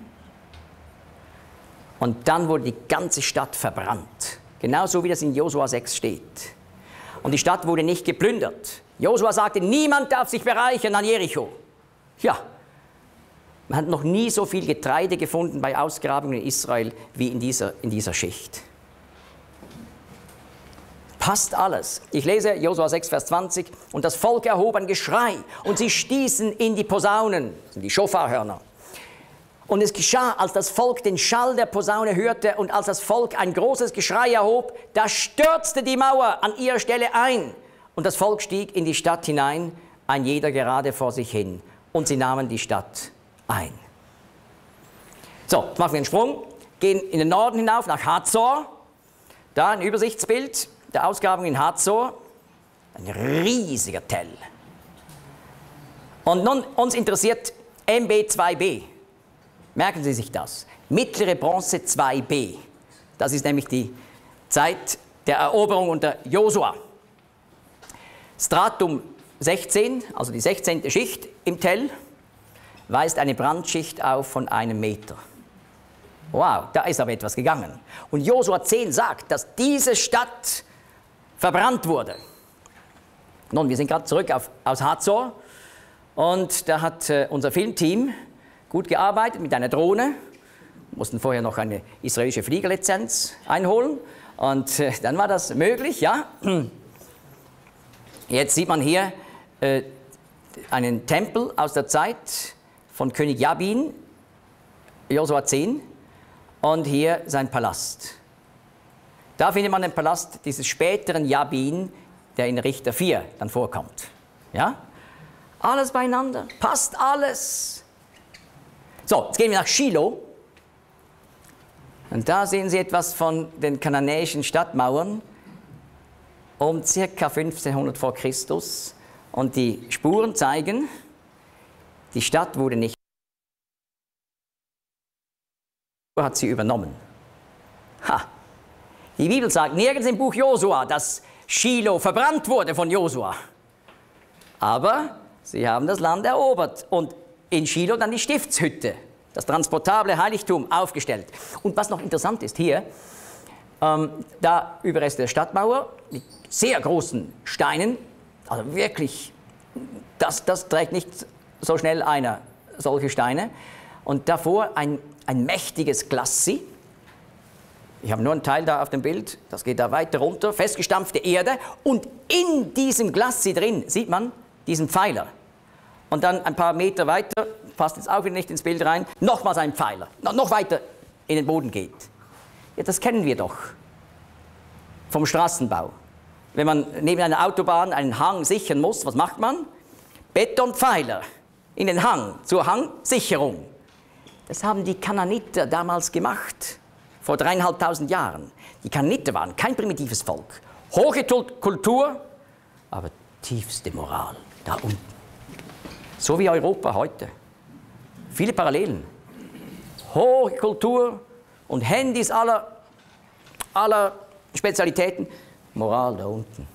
Und dann wurde die ganze Stadt verbrannt. Genauso wie das in Josua 6 steht. Und die Stadt wurde nicht geplündert. Josua sagte, niemand darf sich bereichern an Jericho. Ja, man hat noch nie so viel Getreide gefunden bei Ausgrabungen in Israel wie in dieser Schicht. Passt alles. Ich lese Josua 6, Vers 20. Und das Volk erhob ein Geschrei und sie stießen in die Posaunen, die Schofarhörner. Und es geschah, als das Volk den Schall der Posaune hörte und als das Volk ein großes Geschrei erhob, da stürzte die Mauer an ihrer Stelle ein. Und das Volk stieg in die Stadt hinein, ein jeder gerade vor sich hin. Und sie nahmen die Stadt ein. So, jetzt machen wir einen Sprung, gehen in den Norden hinauf nach Hazor. Da ein Übersichtsbild der Ausgrabung in Hazor. Ein riesiger Tell. Und nun uns interessiert MB2B. Merken Sie sich das. Mittlere Bronze 2b. Das ist nämlich die Zeit der Eroberung unter Josua. Stratum 16, also die 16. Schicht im Tell, weist eine Brandschicht auf von 1 Meter. Wow, da ist aber etwas gegangen. Und Josua 10 sagt, dass diese Stadt verbrannt wurde. Nun, wir sind gerade zurück aus Hazor und da hat unser Filmteam gut gearbeitet mit einer Drohne. Wir mussten vorher noch eine israelische Fliegerlizenz einholen und dann war das möglich, ja. Jetzt sieht man hier einen Tempel aus der Zeit von König Jabin, Josua 10, und hier sein Palast. Da findet man den Palast dieses späteren Jabin, der in Richter 4 dann vorkommt. Ja? Alles beieinander, passt alles. So, jetzt gehen wir nach Shiloh. Und da sehen Sie etwas von den kananäischen Stadtmauern um ca. 1500 vor Christus. Und die Spuren zeigen, die Stadt wurde nicht, hat sie übernommen. Ha! Die Bibel sagt nirgends im Buch Josua, dass Shiloh verbrannt wurde von Josua. Aber sie haben das Land erobert und in Shiloh dann die Stiftshütte, das transportable Heiligtum, aufgestellt. Und was noch interessant ist hier, da Überreste der Stadtmauer mit sehr großen Steinen, also wirklich, das trägt nicht so schnell einer solche Steine. Und davor ein mächtiges Glacis. Ich habe nur einen Teil da auf dem Bild, das geht da weiter runter, festgestampfte Erde. Und in diesem Glacis drin sieht man diesen Pfeiler. Und dann ein paar Meter weiter, passt jetzt auch wieder nicht ins Bild rein, nochmals ein Pfeiler, noch weiter in den Boden geht. Ja, das kennen wir doch vom Straßenbau. Wenn man neben einer Autobahn einen Hang sichern muss, was macht man? Betonpfeiler in den Hang, zur Hangsicherung. Das haben die Kanaaniter damals gemacht, vor 3500 Jahren. Die Kanaaniter waren kein primitives Volk. Hohe Kultur, aber tiefste Moral da unten. So wie Europa heute. Viele Parallelen. Hohe Kultur und Handys aller Spezialitäten. Moral da unten.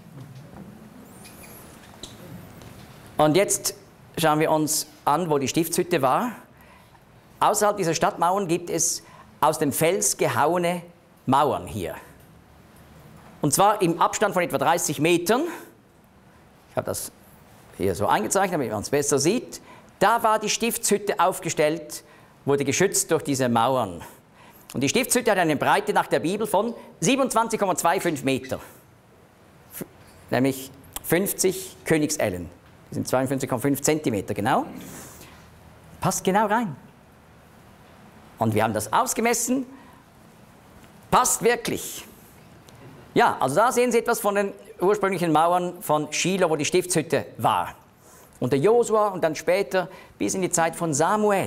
Und jetzt schauen wir uns an, wo die Stiftshütte war. Außerhalb dieser Stadtmauern gibt es aus dem Fels gehauene Mauern hier. Und zwar im Abstand von etwa 30 Metern. Ich habe das hier so eingezeichnet, damit man es besser sieht. Da war die Stiftshütte aufgestellt, wurde geschützt durch diese Mauern. Und die Stiftshütte hat eine Breite nach der Bibel von 27,25 Meter. Nämlich 50 Königsellen. Das sind 52,5 Zentimeter genau. Passt genau rein. Und wir haben das ausgemessen. Passt wirklich. Ja, also da sehen Sie etwas von den ursprünglichen Mauern von Shiloh, wo die Stiftshütte war. Unter Josua und dann später bis in die Zeit von Samuel.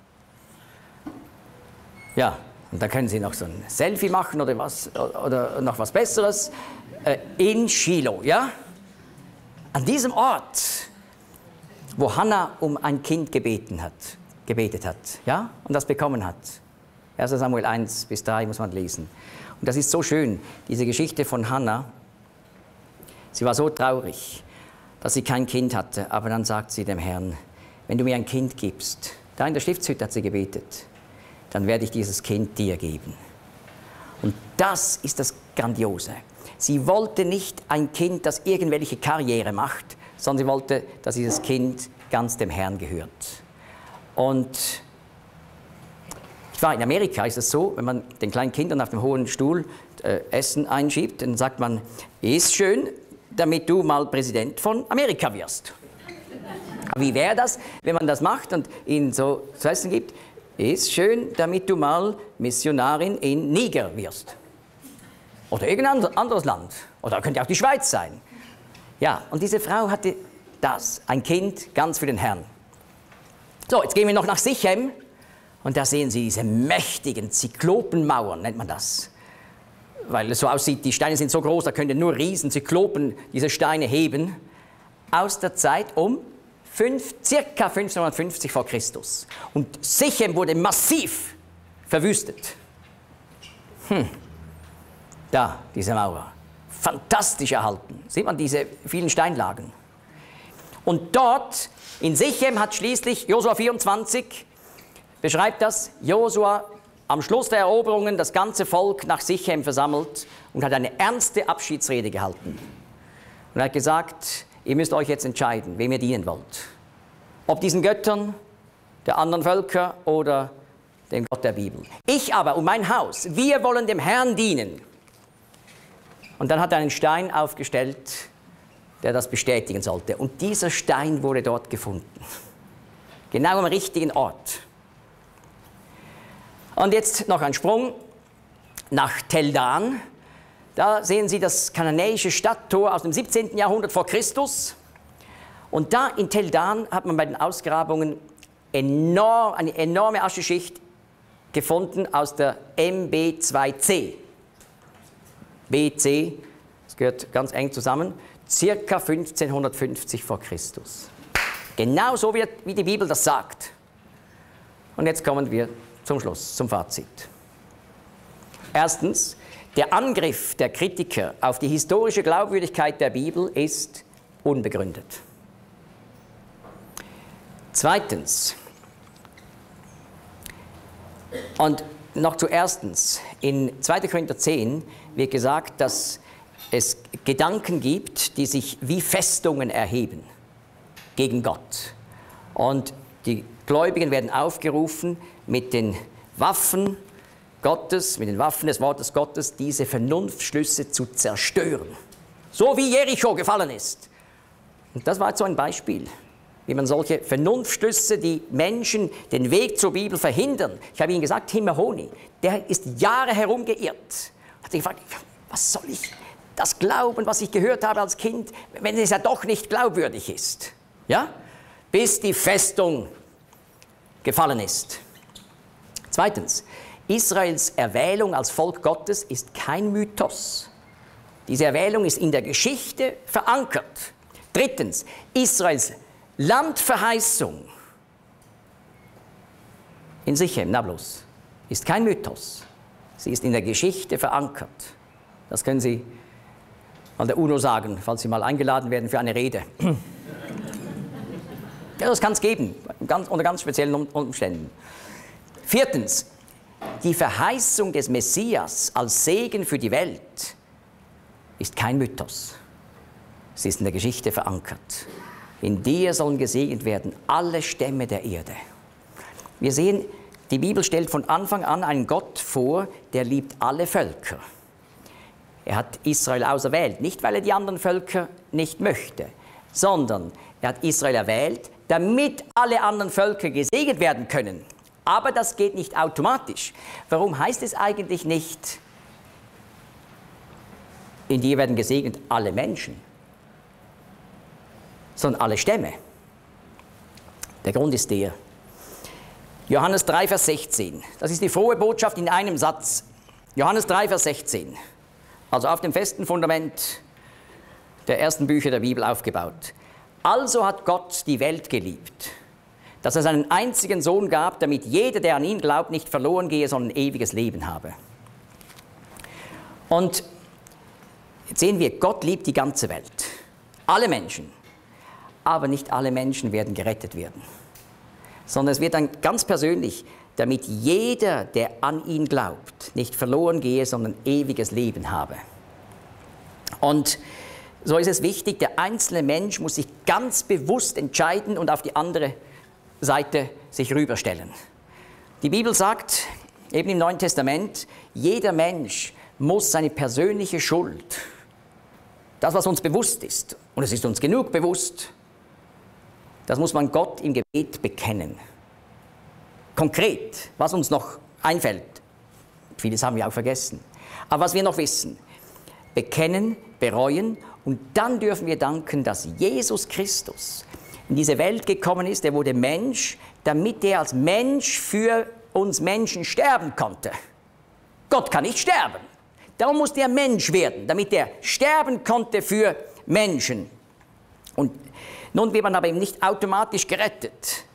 Ja, und da können Sie noch so ein Selfie machen oder noch was Besseres in Shiloh, ja? An diesem Ort, wo Hannah um ein Kind gebetet hat, ja? Und das bekommen hat. 1. Samuel 1 bis 3 muss man lesen. Und das ist so schön, diese Geschichte von Hannah. Sie war so traurig, dass sie kein Kind hatte, aber dann sagt sie dem Herrn, wenn du mir ein Kind gibst, da in der Stiftshütte hat sie gebetet, dann werde ich dieses Kind dir geben. Und das ist das Grandiose. Sie wollte nicht ein Kind, das irgendwelche Karriere macht, sondern sie wollte, dass dieses Kind ganz dem Herrn gehört. Und in Amerika ist es so, wenn man den kleinen Kindern auf dem hohen Stuhl Essen einschiebt, dann sagt man, ist schön, damit du mal Präsident von Amerika wirst. Wie wäre das, wenn man das macht und ihnen so zu essen gibt? Ist schön, damit du mal Missionarin in Niger wirst. Oder irgendein anderes Land. Oder könnte auch die Schweiz sein. Ja, und diese Frau hatte das, ein Kind ganz für den Herrn. So, jetzt gehen wir noch nach Sichem. Und da sehen Sie diese mächtigen Zyklopenmauern, nennt man das. Weil es so aussieht, die Steine sind so groß, da können nur riesen Zyklopen diese Steine heben. Aus der Zeit um circa 1550 vor Christus. Und Sichem wurde massiv verwüstet. Da, diese Mauer. Fantastisch erhalten. Sieht man diese vielen Steinlagen. Und dort, in Sichem, hat schließlich Josua 24, beschreibt das, Josua am Schluss der Eroberungen das ganze Volk nach Sichem versammelt und hat eine ernste Abschiedsrede gehalten. Und er hat gesagt, ihr müsst euch jetzt entscheiden, wem ihr dienen wollt. Ob diesen Göttern, der anderen Völker oder dem Gott der Bibel. Ich aber und mein Haus, wir wollen dem Herrn dienen. Und dann hat er einen Stein aufgestellt, der das bestätigen sollte. Und dieser Stein wurde dort gefunden. Genau am richtigen Ort. Und jetzt noch ein Sprung nach Tel Dan. Da sehen Sie das kananäische Stadttor aus dem 17. Jahrhundert vor Christus. Und da in Tel Dan hat man bei den Ausgrabungen eine enorme Ascheschicht gefunden aus der MB2C. BC, das gehört ganz eng zusammen, circa 1550 vor Christus. Genauso wie die Bibel das sagt. Und jetzt kommen wir zum Schluss, zum Fazit. Erstens, der Angriff der Kritiker auf die historische Glaubwürdigkeit der Bibel ist unbegründet. Zweitens, und noch zu erstens, in 2. Korinther 10 wird gesagt, dass es Gedanken gibt, die sich wie Festungen erheben gegen Gott. Und die Gläubigen werden aufgerufen, mit den Waffen Gottes, mit den Waffen des Wortes Gottes, diese Vernunftschlüsse zu zerstören. So wie Jericho gefallen ist. Und das war jetzt so ein Beispiel, wie man solche Vernunftschlüsse, die Menschen den Weg zur Bibel verhindern. Ich habe Ihnen gesagt, Tim Mahoney, der ist Jahre herumgeirrt. Hat sich gefragt, was soll ich das glauben, was ich gehört habe als Kind, wenn es ja doch nicht glaubwürdig ist? Ja? Bis die Festung gefallen ist. Zweitens, Israels Erwählung als Volk Gottes ist kein Mythos. Diese Erwählung ist in der Geschichte verankert. Drittens, Israels Landverheißung in Sichem, Nablus, ist kein Mythos. Sie ist in der Geschichte verankert. Das können Sie an der UNO sagen, falls Sie mal eingeladen werden für eine Rede. Ja, das kann es geben, unter ganz speziellen Umständen. Viertens, die Verheißung des Messias als Segen für die Welt ist kein Mythos. Sie ist in der Geschichte verankert. In dir sollen gesegnet werden alle Stämme der Erde. Wir sehen, die Bibel stellt von Anfang an einen Gott vor, der liebt alle Völker. Er hat Israel auserwählt, nicht weil er die anderen Völker nicht möchte, sondern er hat Israel erwählt, damit alle anderen Völker gesegnet werden können. Aber das geht nicht automatisch. Warum heißt es eigentlich nicht, in dir werden gesegnet alle Menschen, sondern alle Stämme? Der Grund ist der. Johannes 3, Vers 16. Das ist die frohe Botschaft in einem Satz. Johannes 3, Vers 16. Also auf dem festen Fundament der ersten Bücher der Bibel aufgebaut. Also hat Gott die Welt geliebt, dass er seinen einzigen Sohn gab, damit jeder, der an ihn glaubt, nicht verloren gehe, sondern ewiges Leben habe. Und jetzt sehen wir, Gott liebt die ganze Welt, alle Menschen. Aber nicht alle Menschen werden gerettet werden, sondern es wird dann ganz persönlich, damit jeder, der an ihn glaubt, nicht verloren gehe, sondern ewiges Leben habe. Und so ist es wichtig, der einzelne Mensch muss sich ganz bewusst entscheiden und auf die andere Seite sich rüberstellen. Die Bibel sagt, eben im Neuen Testament, jeder Mensch muss seine persönliche Schuld, das, was uns bewusst ist, und es ist uns genug bewusst, das muss man Gott im Gebet bekennen. Konkret, was uns noch einfällt, vieles haben wir auch vergessen, aber was wir noch wissen, bekennen, bereuen, und dann dürfen wir danken, dass Jesus Christus in diese Welt gekommen ist. Er wurde Mensch, damit er als Mensch für uns Menschen sterben konnte. Gott kann nicht sterben. Darum musste er Mensch werden, damit er sterben konnte für Menschen. Und nun wird man aber eben nicht automatisch gerettet,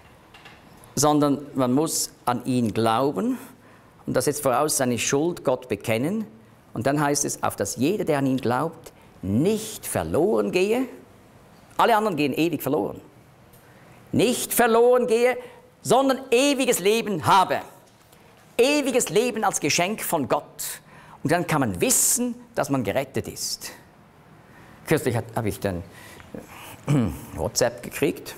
sondern man muss an ihn glauben und das setzt voraus, seine Schuld Gott bekennen. Und dann heißt es, auf dass jeder, der an ihn glaubt, nicht verloren gehe. Alle anderen gehen ewig verloren. Nicht verloren gehe, sondern ewiges Leben habe. Ewiges Leben als Geschenk von Gott. Und dann kann man wissen, dass man gerettet ist. Kürzlich habe ich dann WhatsApp gekriegt.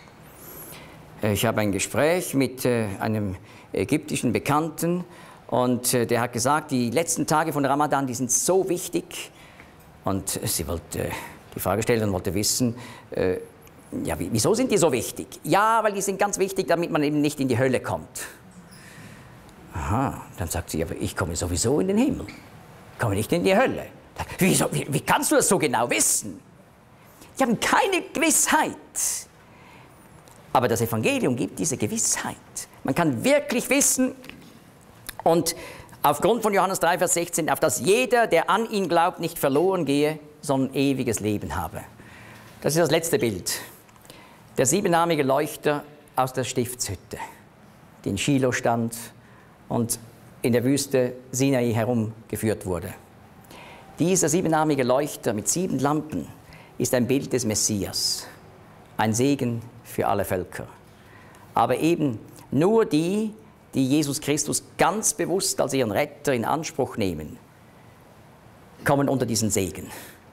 Ich habe ein Gespräch mit einem ägyptischen Bekannten und der hat gesagt, die letzten Tage von Ramadan, die sind so wichtig. Und sie wollte die Frage stellen und wollte wissen, ja, wieso sind die so wichtig? Ja, weil die sind ganz wichtig, damit man eben nicht in die Hölle kommt. Aha, dann sagt sie, aber ich komme sowieso in den Himmel, komme nicht in die Hölle. Wieso, wie kannst du das so genau wissen? Die haben keine Gewissheit. Aber das Evangelium gibt diese Gewissheit. Man kann wirklich wissen und aufgrund von Johannes 3, Vers 16, auf dass jeder, der an ihn glaubt, nicht verloren gehe, sondern ewiges Leben habe. Das ist das letzte Bild. Der siebenarmige Leuchter aus der Stiftshütte, die in Shiloh stand und in der Wüste Sinai herumgeführt wurde. Dieser siebenarmige Leuchter mit 7 Lampen ist ein Bild des Messias, ein Segen für alle Völker. Aber eben nur die, die Jesus Christus ganz bewusst als ihren Retter in Anspruch nehmen, kommen unter diesen Segen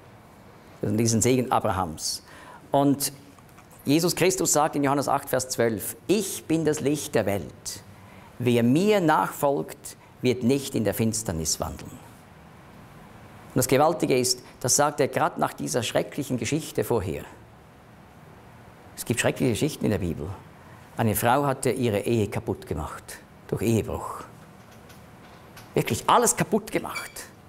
Abrahams. Und Jesus Christus sagt in Johannes 8, Vers 12, ich bin das Licht der Welt. Wer mir nachfolgt, wird nicht in der Finsternis wandeln. Und das Gewaltige ist, das sagt er gerade nach dieser schrecklichen Geschichte vorher. Es gibt schreckliche Geschichten in der Bibel. Eine Frau hatte ihre Ehe kaputt gemacht, durch Ehebruch. Wirklich alles kaputt gemacht.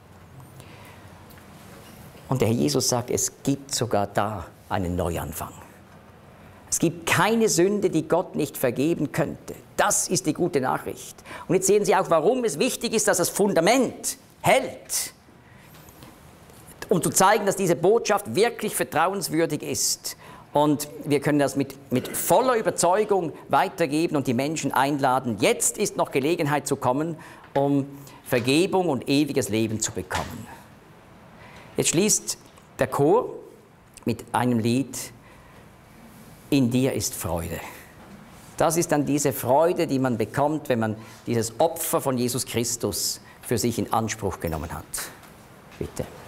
Und der Herr Jesus sagt, es gibt sogar da einen Neuanfang. Es gibt keine Sünde, die Gott nicht vergeben könnte. Das ist die gute Nachricht. Und jetzt sehen Sie auch, warum es wichtig ist, dass das Fundament hält. Um zu zeigen, dass diese Botschaft wirklich vertrauenswürdig ist. Und wir können das mit voller Überzeugung weitergeben und die Menschen einladen. Jetzt ist noch Gelegenheit zu kommen, um Vergebung und ewiges Leben zu bekommen. Jetzt schließt der Chor mit einem Lied, in dir ist Freude. Das ist dann diese Freude, die man bekommt, wenn man dieses Opfer von Jesus Christus für sich in Anspruch genommen hat. Bitte.